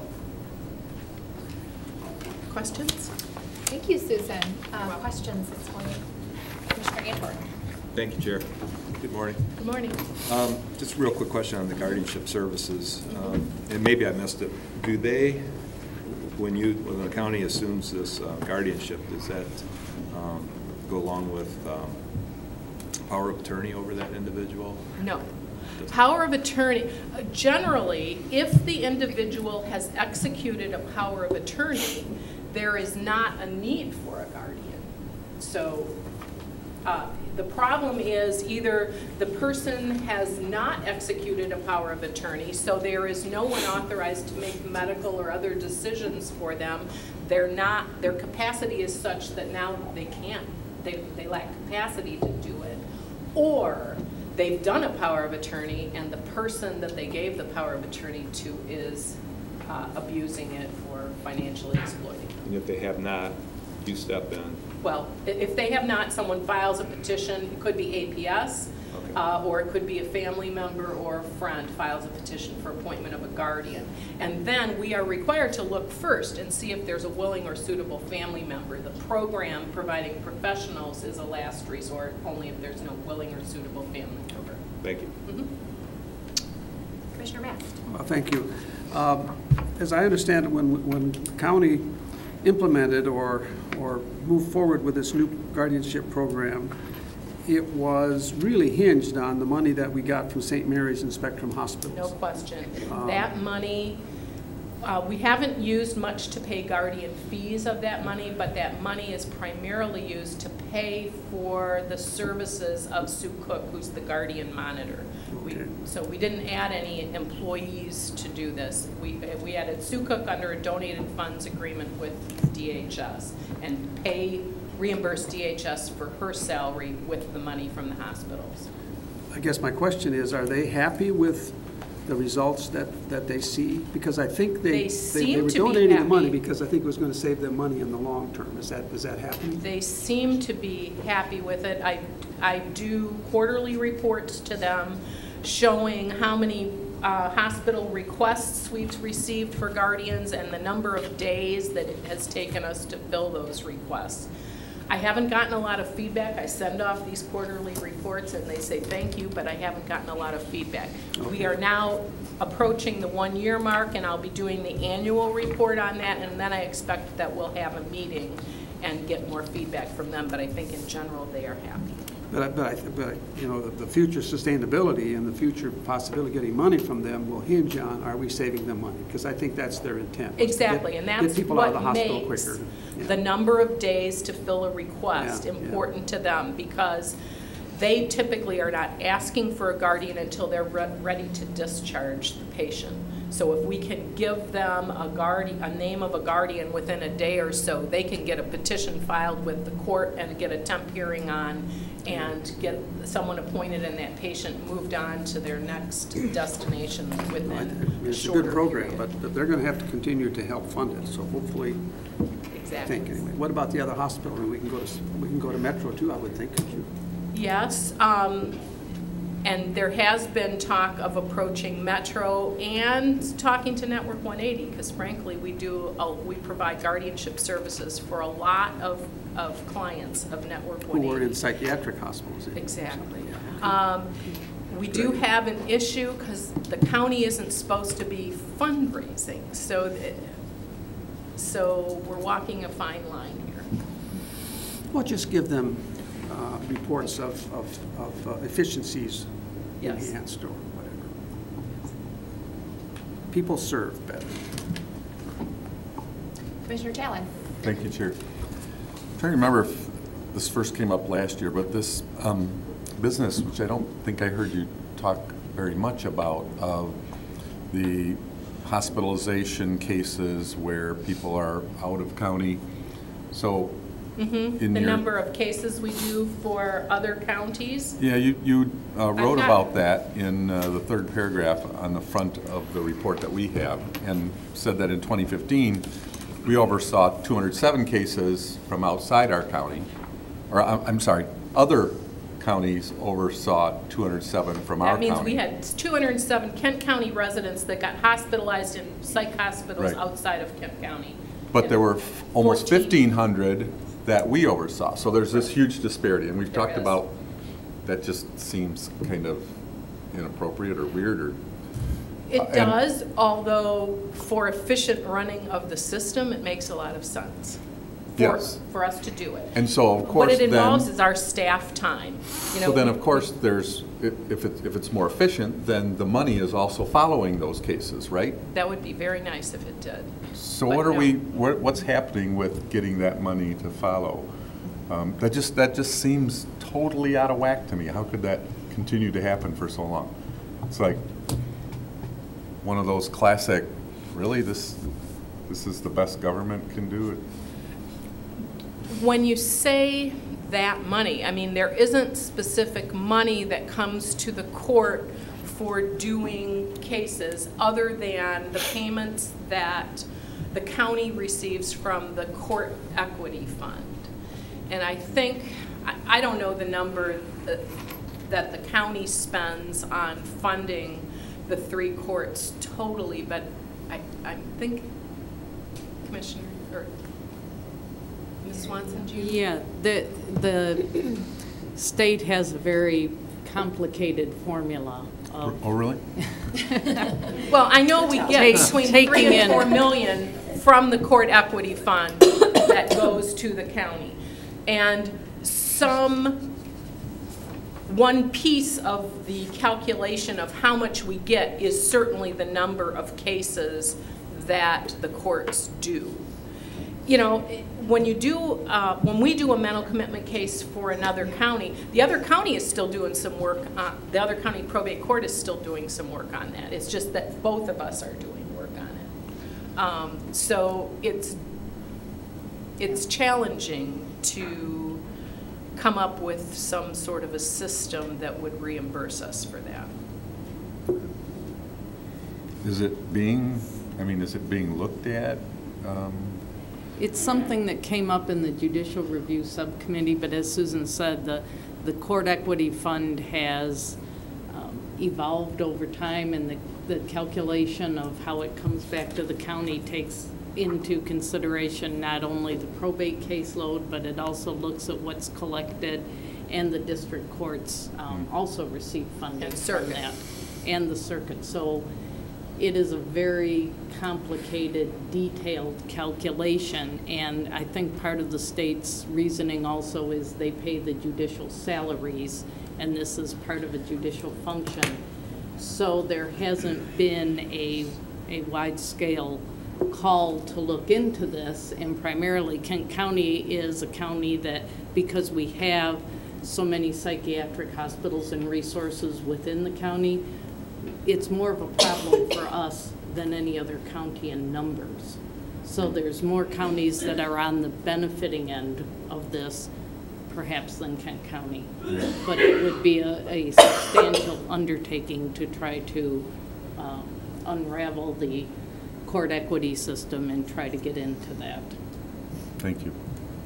questions? Thank you, Susan. Uh, questions this morning? Commissioner Antwerp. Thank you, Chair. Good morning. Good morning. Um, just a real quick question on the guardianship services, um, and maybe I missed it. Do they, when you, when the county assumes this uh, guardianship, does that um, go along with um, power of attorney over that individual? No. Power of attorney, uh, generally, if the individual has executed a power of attorney, there is not a need for a guardian. So uh, the problem is either the person has not executed a power of attorney, so there is no one authorized to make medical or other decisions for them. They're not, their capacity is such that now they can't, they, they lack capacity to do it. Or they've done a power of attorney and the person that they gave the power of attorney to is uh, abusing it or financially exploiting it. And if they have not, you step in. Well, if they have not, someone files a petition. It could be A P S, okay. uh, or it could be a family member or a friend files a petition for appointment of a guardian. And then we are required to look first and see if there's a willing or suitable family member. The program providing professionals is a last resort, only if there's no willing or suitable family member. Thank you. Mm-hmm. Commissioner Mast. Well, thank you. Um, as I understand it, when, when the county implemented or or move forward with this new guardianship program, it was really hinged on the money that we got from Saint Mary's and Spectrum Hospitals. No question. Um, that money Uh, we haven't used much to pay guardian fees of that money, but that money is primarily used to pay for the services of Sue Cook, who's the guardian monitor. Okay. We, so we didn't add any employees to do this. We, we added Sue Cook under a donated funds agreement with D H S and pay, reimburse D H S for her salary with the money from the hospitals. I guess my question is, are they happy with the results that, that they see? Because I think they, They they, seem they were to be donating the money happy. because I think it was going to save them money in the long term. Is that, is that happening? They seem to be happy with it. I, I do quarterly reports to them showing how many uh, hospital requests we've received for guardians and the number of days that it has taken us to fill those requests. I haven't gotten a lot of feedback. I send off these quarterly reports and they say thank you, but I haven't gotten a lot of feedback. Okay. We are now approaching the one year mark and I'll be doing the annual report on that, and then I expect that we'll have a meeting and get more feedback from them, but I think in general they are happy. But, I, but, I, but you know, the, the future sustainability and the future possibility of getting money from them will hinge on, are we saving them money? Because I think that's their intent. Exactly, get, and that's get people what out of the hospital makes quicker. Yeah. the number of days to fill a request yeah, important yeah. to them, because they typically are not asking for a guardian until they're re ready to discharge the patient. So if we can give them a guardian, a name of a guardian within a day or so, they can get a petition filed with the court and get a temp hearing on and get someone appointed and that patient moved on to their next destination within well, I, a It's a shorter good program, period. but, but they're going to have to continue to help fund it. So hopefully, exactly. I think anyway. What about the other hospital? And we can go to we can go to Metro too, I would think. Could you? Yes, um, and there has been talk of approaching Metro and talking to Network one eighty, because frankly, we do a, we provide guardianship services for a lot of, of clients of Network one eighty. Who are in psychiatric hospitals. Exactly. Um, we do have an issue because the county isn't supposed to be fundraising, so that, so we're walking a fine line here. Well, just give them uh, reports of, of, of uh, efficiencies Yes. enhanced or whatever. People serve better. Commissioner Talon. Thank you, Chair. I'm trying to remember if this first came up last year, but this um, business, which I don't think I heard you talk very much about, of the hospitalization cases where people are out of county. So Mm-hmm. in the your, number of cases we do for other counties. Yeah, you, you uh, wrote not, about that in uh, the third paragraph on the front of the report that we have, and said that in twenty fifteen, we oversaw two hundred seven cases from outside our county, or I'm sorry, other counties oversaw two hundred seven from our county. That means we had two hundred seven Kent County residents that got hospitalized in psych hospitals right. outside of Kent County. But there were f almost fifteen hundred that we oversaw. So there's this huge disparity, and we've There talked is. about that. Just seems kind of inappropriate or weird, or It uh, does, although for efficient running of the system, it makes a lot of sense for, yes. for us to do it. And so, of course, what it involves then, is our staff time. You know, so then, we, of course, there's if if it's, if it's more efficient, then the money is also following those cases, right? that would be very nice if it did. So But what are no. we? What, what's happening with getting that money to follow? Um, that just that just seems totally out of whack to me. How could that continue to happen for so long? It's like one of those classic. Really, this this is the best government can do it. When you say that money, I mean, there isn't specific money that comes to the court for doing cases other than the payments that the county receives from the court equity fund. And I think, I, I don't know the number that, that the county spends on funding the three courts totally, but I, I think, Commissioner, or Miz Swanson, do you? Yeah, the, the state has a very complicated formula. Of Oh, really? Well, I know we get Take- between taking three and in- four million from the court equity fund that goes to the county. And some, one piece of the calculation of how much we get is certainly the number of cases that the courts do. You know, when you do, uh, when we do a mental commitment case for another county, the other county is still doing some work, on, the other county probate court is still doing some work on that. It's just that both of us are doing work on it. Um, so it's, it's challenging to come up with some sort of a system that would reimburse us for that. Is it being, I mean, is it being looked at? Um, It's something that came up in the Judicial Review Subcommittee, but as Susan said, the, the Court Equity Fund has um, evolved over time, and the, the calculation of how it comes back to the county takes into consideration not only the probate caseload, but it also looks at what's collected, and the district courts um, also receive funding from that, and the circuit. So it is a very complicated, detailed calculation, and I think part of the state's reasoning also is they pay the judicial salaries, and this is part of a judicial function. So there hasn't been a, a wide-scale call to look into this, and primarily Kent County is a county that, because we have so many psychiatric hospitals and resources within the county, it's more of a problem for us than any other county in numbers. So there's more counties that are on the benefiting end of this, perhaps, than Kent County. Yeah. But it would be a, a substantial undertaking to try to um, unravel the court equity system and try to get into that. Thank you.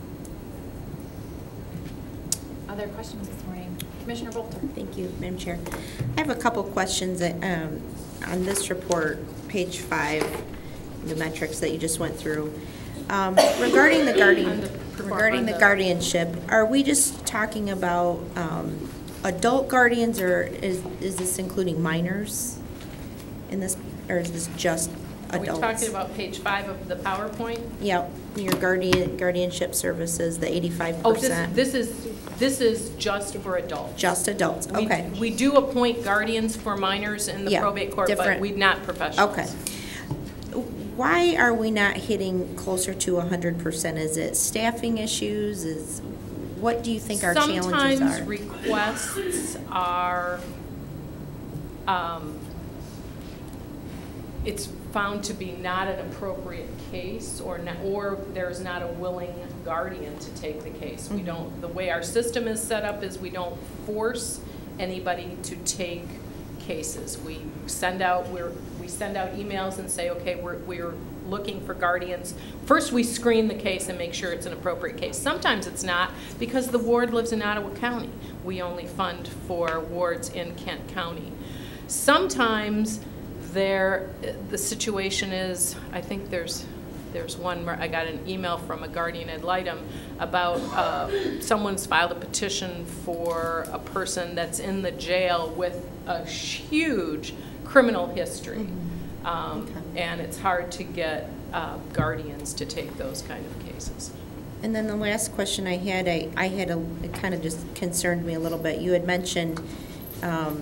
Other questions this morning? Commissioner Bolter. Thank you, Madam Chair. I have a couple questions that, um, on this report, page five, the metrics that you just went through. Um, regarding the guardian, the, regarding the, the guardianship, are we just talking about um, adult guardians, or is is this including minors in this, or is this just adults? Are we talking about page five of the PowerPoint? Yep, your guardian guardianship services, the eighty-five percent. Oh, this, this is this is just for adults. Just adults. Okay. We, we do appoint guardians for minors in the yeah, probate court, different. but we not professionals. Okay. Why are we not hitting closer to one hundred percent? Is it staffing issues? Is what do you think our Sometimes challenges are? Sometimes requests are. Um, it's found to be not an appropriate case, or not, or there's not a willing guardian to take the case. Mm-hmm. We don't. The way our system is set up is we don't force anybody to take cases. We send out we're we send out emails and say, okay, we're we're looking for guardians. First, we screen the case and make sure it's an appropriate case. Sometimes it's not, because the ward lives in Ottawa County. We only fund for wards in Kent County. Sometimes there, the situation is, I think there's there's one where I got an email from a guardian ad litem about uh, someone's filed a petition for a person that's in the jail with a huge criminal history. Mm-hmm. um, okay. And it's hard to get uh, guardians to take those kind of cases. And then the last question I had, I, I had a, it kind of just concerned me a little bit. You had mentioned, um,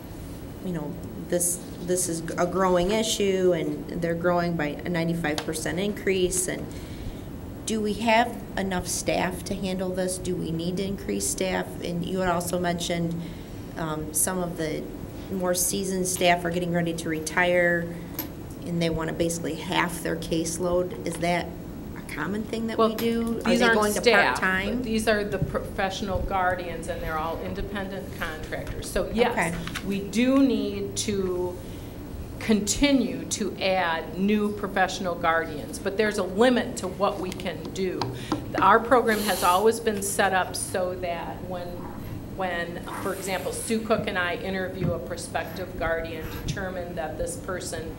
you know, this this is a growing issue, and they're growing by a ninety-five percent increase. And do we have enough staff to handle this? Do we need to increase staff? And you had also mentioned um, some of the more seasoned staff are getting ready to retire, and they want to basically half their caseload. Is that a common thing that well, we do? These are they aren't going staff, to part-time? These are the professional guardians, and they're all independent contractors. So yes, okay. we do need to continue to add new professional guardians, but there's a limit to what we can do. Our program has always been set up so that when when, for example, Sue Cook and I interview a prospective guardian, determine that this person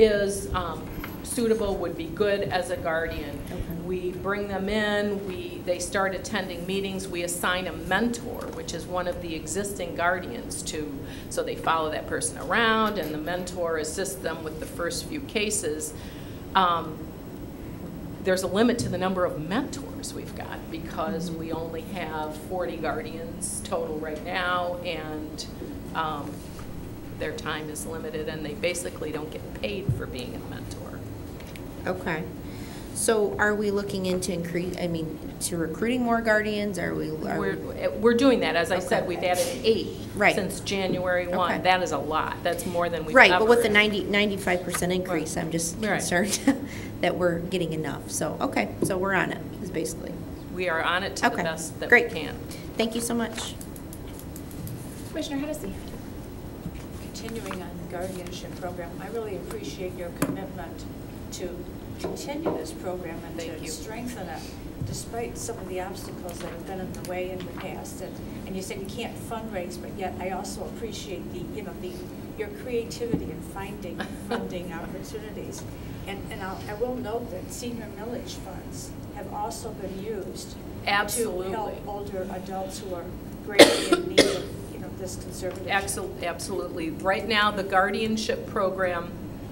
is um, suitable, would be good as a guardian. Okay. We bring them in, we they start attending meetings, we assign a mentor, which is one of the existing guardians, to, so they follow that person around, and the mentor assists them with the first few cases. Um, there's a limit to the number of mentors we've got, because we only have forty guardians total right now, and um, their time is limited, and they basically don't get paid for being a mentor. Okay. So are we looking into increase, I mean, to recruiting more guardians? Are we? Are we're, we're doing that. As I okay. said, we've added eight right. since January first. Okay. That is a lot. That's more than we've right, ever. But with the ninety, ninety-five percent increase, right. I'm just right. concerned that we're getting enough. So, okay, so we're on it, is basically. We are on it to okay. the best that Great. we can. Thank you so much. Commissioner Hennessy. Continuing on the guardianship program, I really appreciate your commitment to continue this program and Thank to you. strengthen it, despite some of the obstacles that have been in the way in the past. And, and you said you can't fundraise, but yet I also appreciate the, you know, the your creativity in finding funding opportunities. And, and I'll, I will note that senior millage funds have also been used Absolutely. to help older adults who are greatly in need of, you know, this conservative. Absolutely. Right now, the guardianship program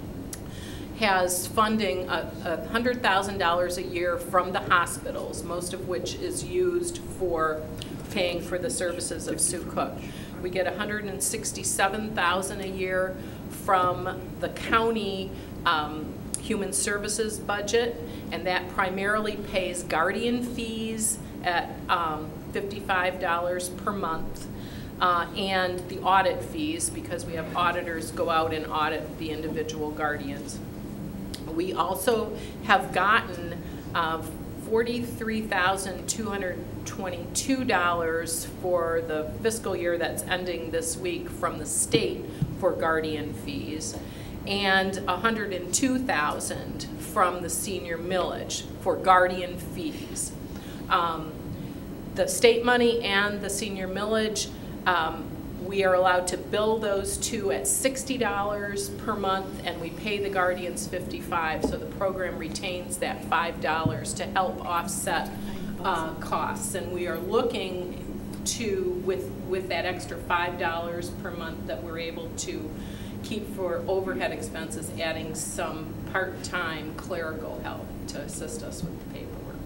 has funding of one hundred thousand dollars a year from the hospitals, most of which is used for paying for the services of Sue Cook. We get one hundred sixty-seven thousand dollars a year from the county um, human services budget, and that primarily pays guardian fees at um, fifty-five dollars per month. Uh, and the audit fees, because we have auditors go out and audit the individual guardians. We also have gotten uh, forty-three thousand two hundred twenty-two dollars for the fiscal year that's ending this week from the state for guardian fees, and one hundred two thousand dollars from the senior millage for guardian fees. Um, the state money and the senior millage, um, we are allowed to bill those two at sixty dollars per month, and we pay the guardians fifty-five dollars, so the program retains that five dollars to help offset uh, costs. And we are looking to, with, with that extra five dollars per month that we're able to keep for overhead expenses, adding some part-time clerical help to assist us with the paperwork.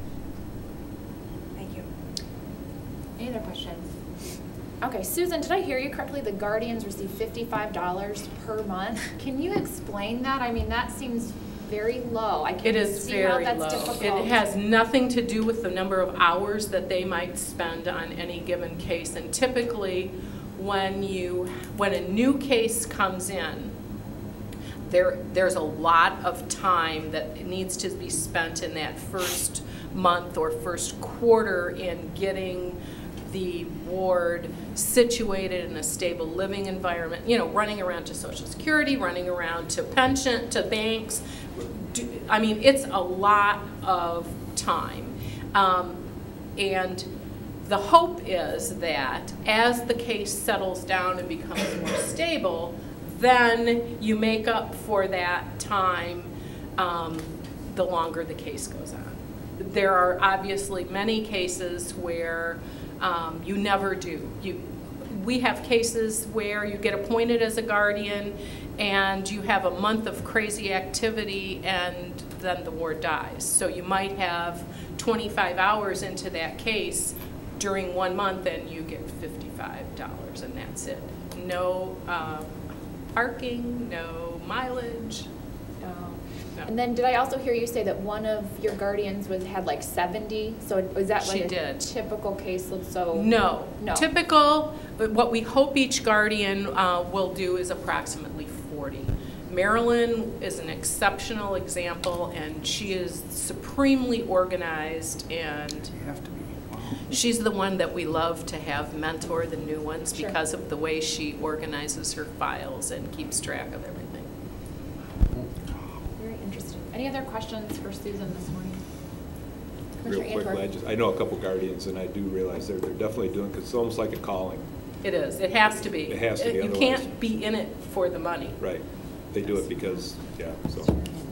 Thank you. Any other questions? Okay, Susan, did I hear you correctly? The guardians receive fifty-five dollars per month. Can you explain that? I mean, that seems very low. I can it is see very how that's low. difficult. It has nothing to do with the number of hours that they might spend on any given case. And typically, when you when a new case comes in, there there's a lot of time that needs to be spent in that first month or first quarter in getting the ward situated in a stable living environment, you know, running around to Social Security, running around to pension, to banks. I mean, it's a lot of time. Um, and the hope is that as the case settles down and becomes more stable, then you make up for that time um, the longer the case goes on. There are obviously many cases where Um, you never do. You, we have cases where you get appointed as a guardian and you have a month of crazy activity and then the ward dies. So you might have twenty-five hours into that case during one month and you get fifty-five dollars and that's it. No uh, parking, no mileage. No. And then did I also hear you say that one of your guardians was had like seventy? So was that like She a did. typical caseload? So No. No. Typical, but what we hope each guardian uh, will do is approximately forty. Marilyn is an exceptional example, and she is supremely organized, and she's the one that we love to have mentor the new ones Sure. because of the way she organizes her files and keeps track of everything. Very interesting. Any other questions for Susan this morning? Real Commissioner quickly, I Antwerp? just, I know a couple guardians, and I do realize they're, they're definitely doing, because it's almost like a calling. It is. It has to be. It has to be, You otherwise- can't be in it for the money. Right. They do it because, yeah, so.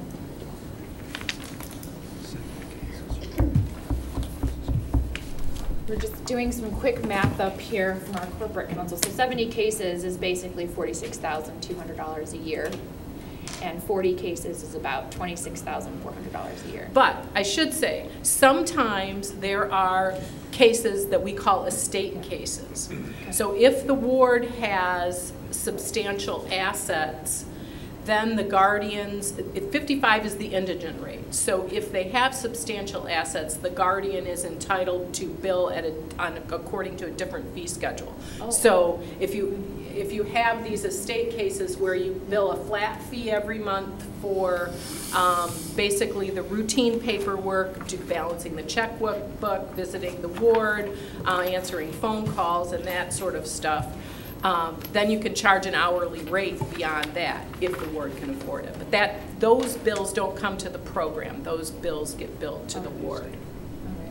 We're just doing some quick math up here from our corporate counsel. So seventy cases is basically forty-six thousand two hundred dollars a year. And forty cases is about twenty-six thousand four hundred dollars a year. But I should say, sometimes there are cases that we call estate cases. So if the ward has substantial assets, then the guardians, fifty-five is the indigent rate. So if they have substantial assets, the guardian is entitled to bill at a, on, according to a different fee schedule. Oh. So if you, if you have these estate cases where you bill a flat fee every month for um, basically the routine paperwork, to balancing the checkbook, book, visiting the ward, uh, answering phone calls and that sort of stuff, Um, then you can charge an hourly rate beyond that if the ward can afford it. But that those bills don't come to the program. Those bills get billed to oh, the ward. All right.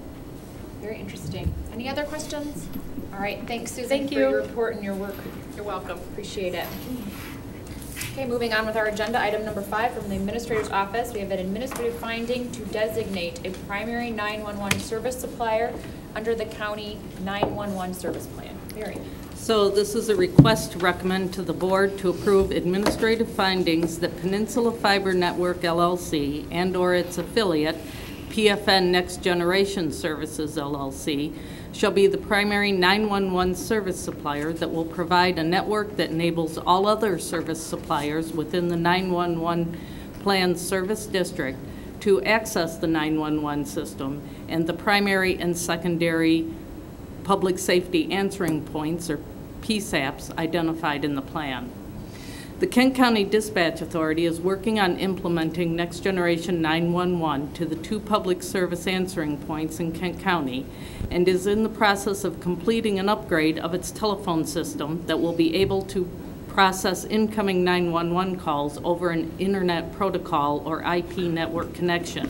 Very interesting. Any other questions? All right. Thanks, Susan, Thank for you. your report and your work. You're welcome. Appreciate it. Okay, moving on with our agenda, item number five from the Administrator's Office. We have an administrative finding to designate a primary nine one one service supplier under the county nine one one service plan. Mary. So this is a request to recommend to the board to approve administrative findings that Peninsula Fiber Network L L C and or its affiliate, P F N Next Generation Services L L C, shall be the primary nine one one service supplier that will provide a network that enables all other service suppliers within the nine one one plan service district to access the nine one one system, and the primary and secondary public safety answering points, or P SAPs, identified in the plan. The Kent County Dispatch Authority is working on implementing Next Generation nine one one to the two public service answering points in Kent County, and is in the process of completing an upgrade of its telephone system that will be able to process incoming nine one one calls over an Internet Protocol or I P network connection.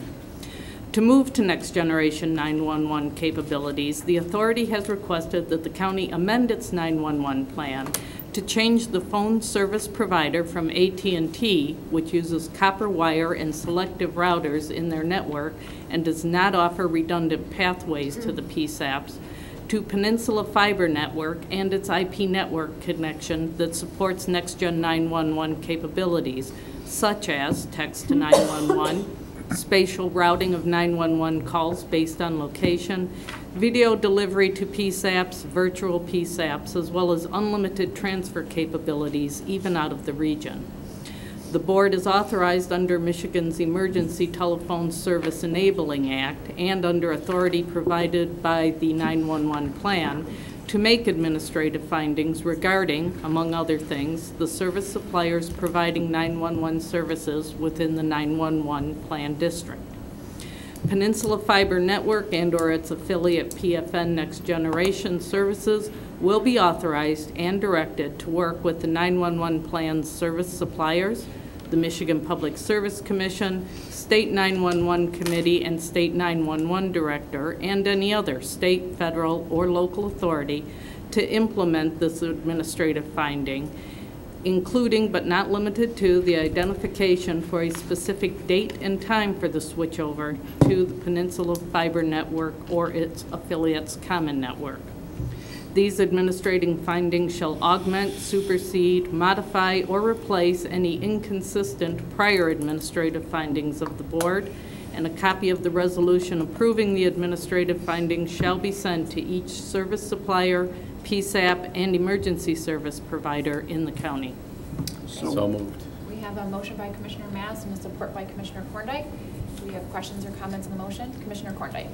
To move to Next Generation nine one one capabilities, the authority has requested that the county amend its nine one one plan to change the phone service provider from A T and T, which uses copper wire and selective routers in their network and does not offer redundant pathways to the P SAPs, to Peninsula Fiber Network and its I P network connection that supports Next Gen nine one one capabilities, such as text to nine one one, spatial routing of nine one one calls based on location, video delivery to P SAPs, virtual P SAPs, as well as unlimited transfer capabilities even out of the region. The board is authorized under Michigan's Emergency Telephone Service Enabling Act and under authority provided by the nine one one plan to make administrative findings regarding, among other things, the service suppliers providing nine one one services within the nine one one plan district. Peninsula Fiber Network and or its affiliate P F N Next Generation Services will be authorized and directed to work with the nine one one plan's service suppliers, the Michigan Public Service Commission, State nine one one Committee and State nine one one Director, and any other state, federal, or local authority to implement this administrative finding, including but not limited to the identification for a specific date and time for the switchover to the Peninsula Fiber Network or its affiliates' common network. These administrative findings shall augment, supersede, modify, or replace any inconsistent prior administrative findings of the board, and a copy of the resolution approving the administrative findings shall be sent to each service supplier, P SAP, and emergency service provider in the county. So, so moved. We have a motion by Commissioner Mass and a support by Commissioner Korndike. Do we have questions or comments on the motion? Commissioner Korndike.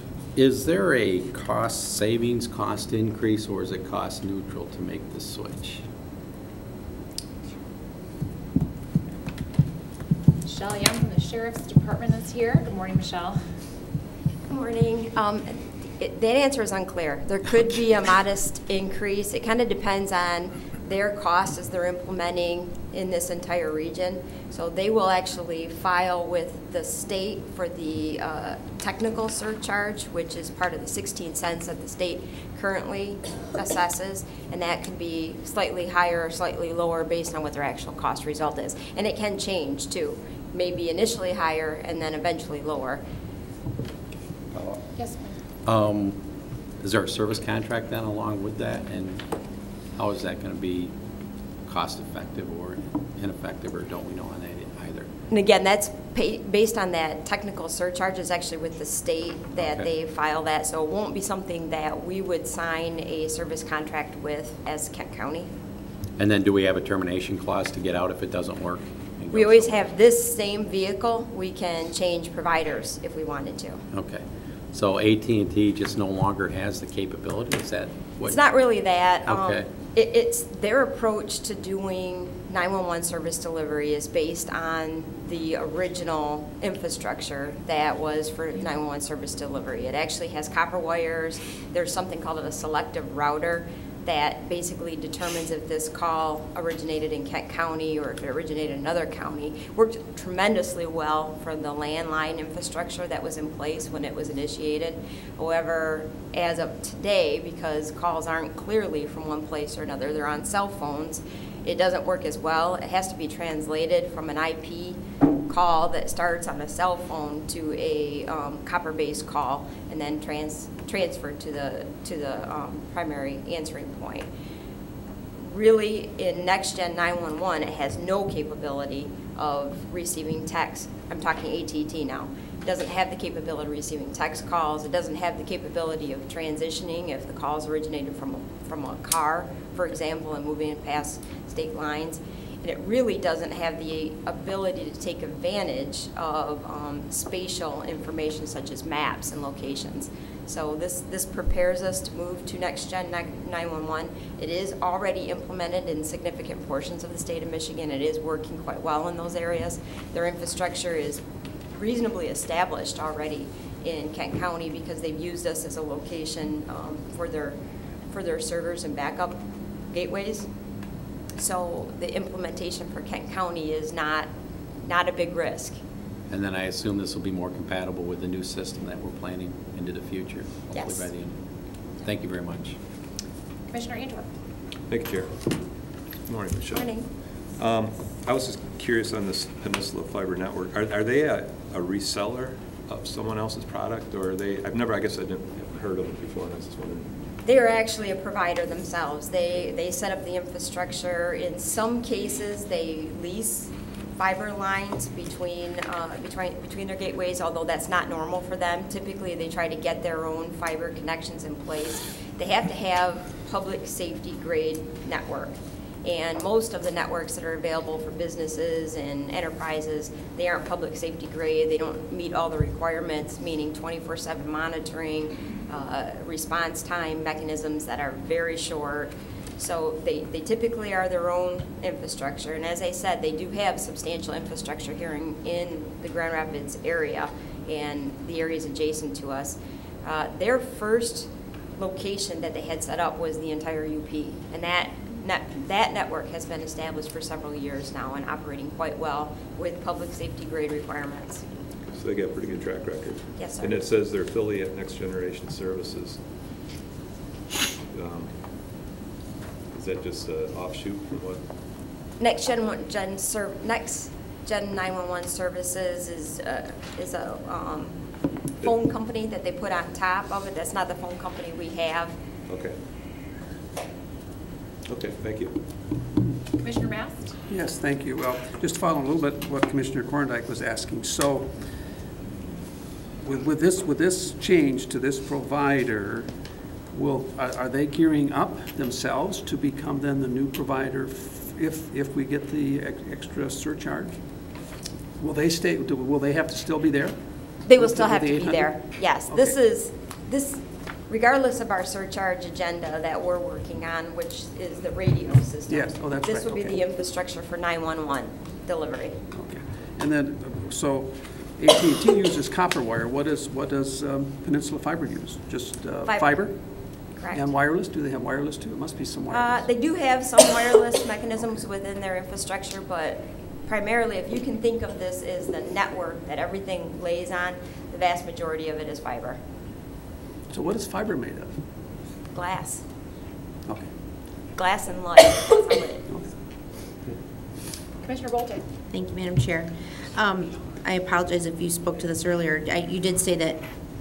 Is there a cost savings, cost increase, or is it cost neutral to make the switch? Michelle Young from the Sheriff's Department is here. Good morning, Michelle. Good morning. Um, it, that answer is unclear. There could be a modest increase. It kind of depends on their costs as they're implementing in this entire region. So they will actually file with the state for the uh, technical surcharge, which is part of the sixteen cents that the state currently assesses, and that can be slightly higher or slightly lower based on what their actual cost result is. And it can change too, maybe initially higher and then eventually lower. Uh, yes. Um, is there a service contract then along with that, and how is that going to be cost effective or ineffective, or don't we know on that either? And again, that's pay, based on that technical surcharge is actually with the state that okay. they file that, so it won't be something that we would sign a service contract with as Kent County. And then do we have a termination clause to get out if it doesn't work? We always have this same vehicle. We can change providers if we wanted to. Okay. So A T and T just no longer has the capability? Is that what? It's not really that. Okay. Um, it, it's their approach to doing nine one one service delivery is based on the original infrastructure that was for nine one one service delivery. It actually has copper wires. There's something called a selective router that basically determines if this call originated in Kent County or if it originated in another county. Worked tremendously well for the landline infrastructure that was in place when it was initiated. However, as of today, because calls aren't clearly from one place or another, they're on cell phones, it doesn't work as well. It has to be translated from an I P call that starts on a cell phone to a um, copper-based call and then trans transferred to the to the um, primary answering point. Really, in NextGen nine one one, it has no capability of receiving text. I'm talking A T and T now. It doesn't have the capability of receiving text calls. It doesn't have the capability of transitioning if the calls originated from a, from a car, for example, and moving it past state lines. And it really doesn't have the ability to take advantage of um, spatial information such as maps and locations. So this, this prepares us to move to NextGen nine one one. It is already implemented in significant portions of the state of Michigan. It is working quite well in those areas. Their infrastructure is reasonably established already in Kent County because they've used us as a location um, for their for their servers and backup gateways. So the implementation for Kent County is not not a big risk. And then I assume this will be more compatible with the new system that we're planning into the future, hopefully Yes. by the end. Thank you very much. Commissioner Angela. Thank you, Chair. Good morning, Michelle. Morning. Um, I was just curious on this Peninsula Fiber Network. Are, are they a, a reseller of someone else's product, or are they? I've never. I guess I didn't have heard of them before. And I was just wondering. They are actually a provider themselves. They they set up the infrastructure. In some cases, they lease fiber lines between uh, between between their gateways, although that's not normal for them. Typically, they try to get their own fiber connections in place. They have to have public safety grade network. And most of the networks that are available for businesses and enterprises, they aren't public safety grade. They don't meet all the requirements, meaning twenty-four seven monitoring, uh, response time mechanisms that are very short. So they, they typically are their own infrastructure. And as I said, they do have substantial infrastructure here in, in the Grand Rapids area and the areas adjacent to us. Uh, their first location that they had set up was the entire U P. And that Net, that network has been established for several years now and operating quite well with public safety grade requirements. So they got a pretty good track record. Yes, sir. And it says their affiliate, Next Generation Services. Um, is that just an offshoot from what? Next Gen Gen Serv Next Gen nine one one Services is uh, is a um, phone company that they put on top of it. That's not the phone company we have. Okay. Okay, thank you. Commissioner Mast? Yes, thank you. Well, just following a little bit what Commissioner Korndike was asking. So with, with this with this change to this provider, will are, are they gearing up themselves to become then the new provider if if we get the ex extra surcharge? Will they stay? Do, will they have to still be there? They will With still the- have with to the be there. Yes, Okay. this is this. Regardless of our surcharge agenda that we're working on, which is the radio system. Yes, oh, that's This right, would be okay. the infrastructure for nine one one delivery. Okay. And then, uh, so A T and T uses copper wire. What is what does um, Peninsula Fiber use? Just uh, Fiber. fiber? Correct. And wireless? Do they have wireless too? It must be some Uh, wireless. they do have some wireless mechanisms within their infrastructure, but primarily, if you can think of this as the network that everything lays on, the vast majority of it is fiber. So what is fiber made of? Glass. Okay. Glass and light. That's how it is. Commissioner Bolte? Thank you, Madam Chair. Um, I apologize if you spoke to this earlier. I, you did say that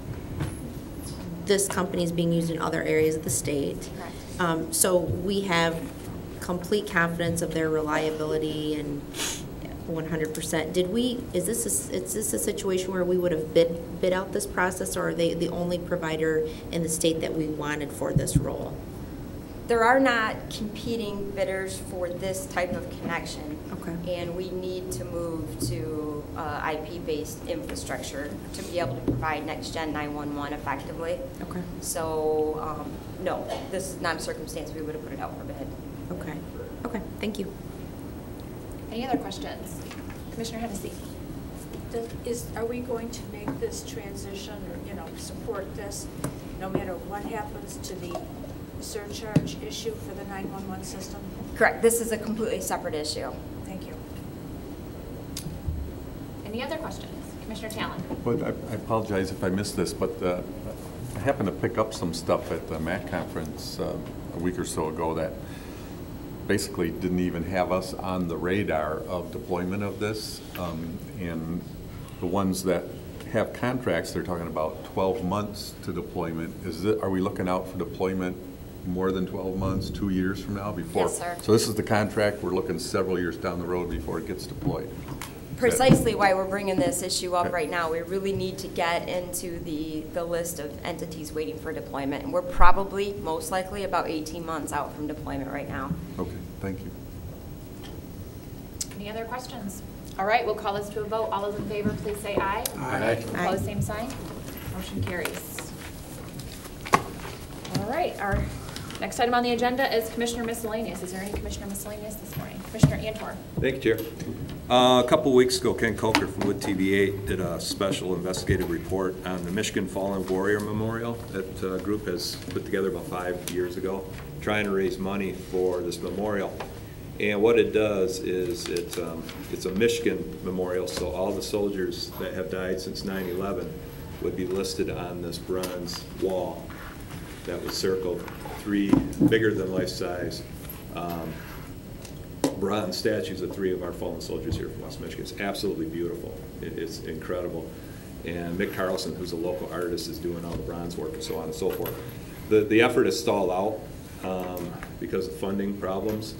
this company is being used in other areas of the state. Correct. Um, so we have complete confidence of their reliability and one hundred percent. Did we, is this, a, is this a situation where we would have bid, bid out this process, or are they the only provider in the state that we wanted for this role? there are not competing bidders for this type of connection. Okay. And we need to move to uh, I P-based infrastructure to be able to provide next-gen nine one one effectively. Okay. So, um, no, this is not a circumstance we would have put it out for bid. Okay. Okay, thank you. Any other questions? Commissioner Hennessy. Does- Is, are we going to make this transition, or, you know, support this, no matter what happens to the surcharge issue for the nine one one system? Correct. This is a completely separate issue. Thank you. Any other questions? Commissioner Talon. But I I apologize if I missed this, but uh, I happened to pick up some stuff at the M A C conference uh, a week or so ago that basically didn't even have us on the radar of deployment of this. Um, and the ones that have contracts, they're talking about twelve months to deployment. Is it, are we looking out for deployment more than twelve months, two years from now before? Yes, sir. So this is the contract, we're looking several years down the road before it gets deployed. Precisely why we're bringing this issue up Okay. right now. We really need to get into the, the list of entities waiting for deployment. And we're probably, most likely, about eighteen months out from deployment right now. Okay, thank you. Any other questions? All right, we'll call this to a vote. All those in favor, please say aye. Aye. Aye. Opposed, same sign. Motion carries. All right, our next item on the agenda is Commissioner Miscellaneous. Is there any Commissioner Miscellaneous this morning? Commissioner Antor. Thank you, Chair. Uh, a couple weeks ago, Ken Coker from Wood T V eight did a special investigative report on the Michigan Fallen Warrior Memorial that uh, group has put together about five years ago, trying to raise money for this memorial. And what it does is it's, um, it's a Michigan memorial, so all the soldiers that have died since nine eleven would be listed on this bronze wall that would circle three bigger than life-size um, bronze statues of three of our fallen soldiers here from West Michigan. It's absolutely beautiful. It, it's incredible. And Mick Carlson, who's a local artist, is doing all the bronze work and so on and so forth. The, the effort is stalled out um, because of funding problems.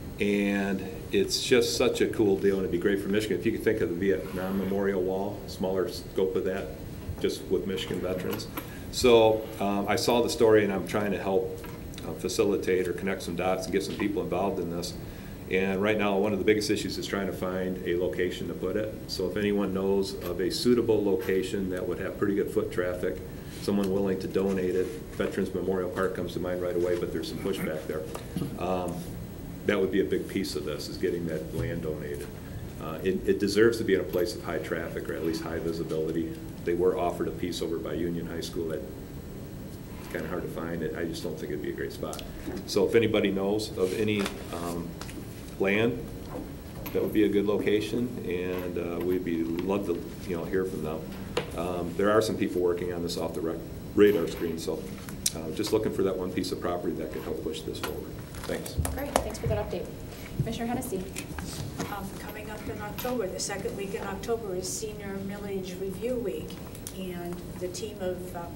And it's just such a cool deal, and it'd be great for Michigan. If you could think of the Vietnam Memorial Wall, smaller scope of that, just with Michigan veterans. So um, I saw the story, and I'm trying to help uh, facilitate or connect some dots and get some people involved in this. And right now, one of the biggest issues is trying to find a location to put it. So if anyone knows of a suitable location that would have pretty good foot traffic, someone willing to donate it, Veterans Memorial Park comes to mind right away, but there's some pushback there. Um, that would be a big piece of this, is getting that land donated. Uh, it, it deserves to be in a place of high traffic, or at least high visibility. They were offered a piece over by Union High School that it's kind of hard to find. It. I just don't think it'd be a great spot. So if anybody knows of any um, land, that would be a good location, and uh, we'd be love to you know hear from them. Um, there are some people working on this off the rec radar screen, so uh, just looking for that one piece of property that could help push this forward. Thanks. Great, thanks for that update. Commissioner Hennessy. Um, coming up in October, the second week in October is Senior Millage Review Week, and the team of um,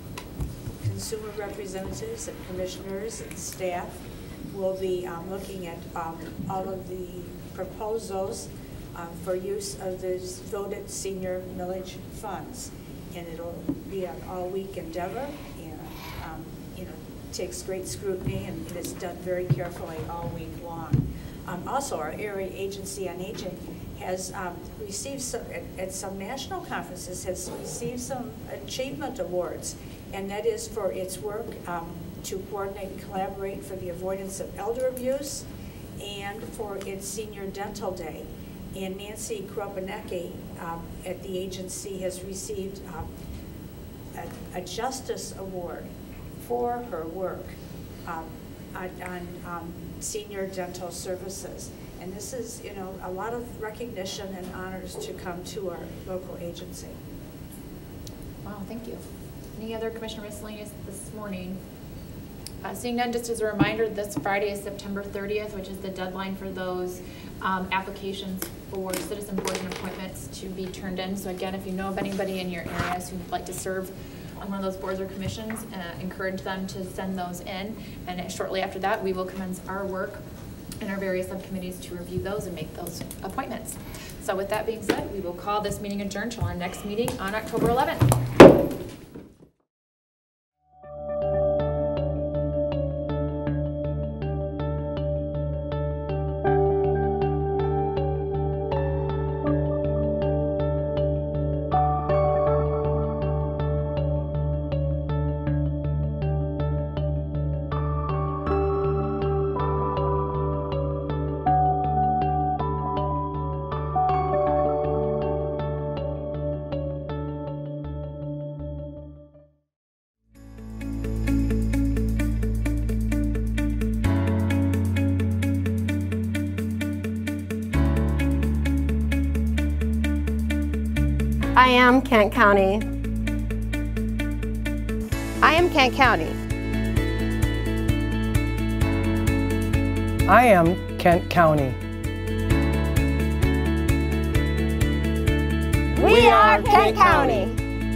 consumer representatives and commissioners and staff will be um, looking at um, all of the proposals um, for use of the voted senior millage funds, and it'll be an all-week endeavor, and um, you know, takes great scrutiny, and it is done very carefully all week long. Um, also, our area agency on aging has um, received some, at, at some national conferences, has received some achievement awards, and that is for its work um, to coordinate and collaborate for the avoidance of elder abuse and for its Senior Dental Day. And Nancy Kropinecki um, at the agency has received um, a, a Justice Award for her work um, on, on um, senior dental services. And this is, you know, a lot of recognition and honors to come to our local agency. Wow, thank you. Any other Commissioner Miscellaneous this morning? Uh, seeing none, just as a reminder, this Friday is September thirtieth, which is the deadline for those um, applications for citizen boards and appointments to be turned in. So again, if you know of anybody in your areas who'd like to serve on one of those boards or commissions, uh, encourage them to send those in. And shortly after that, we will commence our work in our various subcommittees to review those and make those appointments. So with that being said, we will call this meeting adjourned till our next meeting on October eleventh. I am Kent County. I am Kent County. I am Kent County. We are Kent County.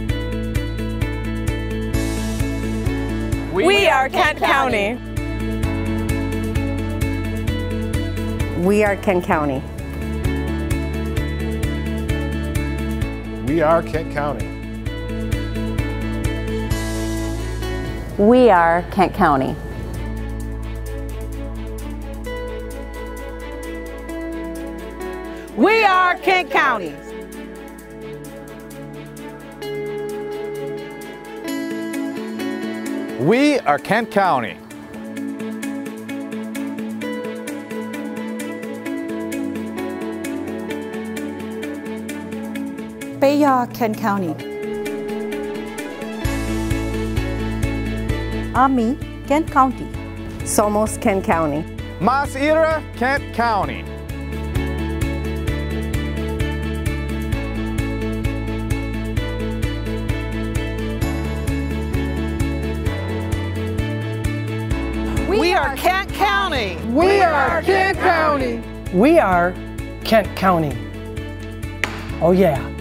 We are Kent County. We are Kent County. We are Kent County. We are Kent County. We are Kent County. We are Kent County. Beya, Kent County. Ami, Kent County. Somos, Kent County. Mas Ira, Kent County. We are Kent County. We are Kent County. We are Kent County. Oh yeah.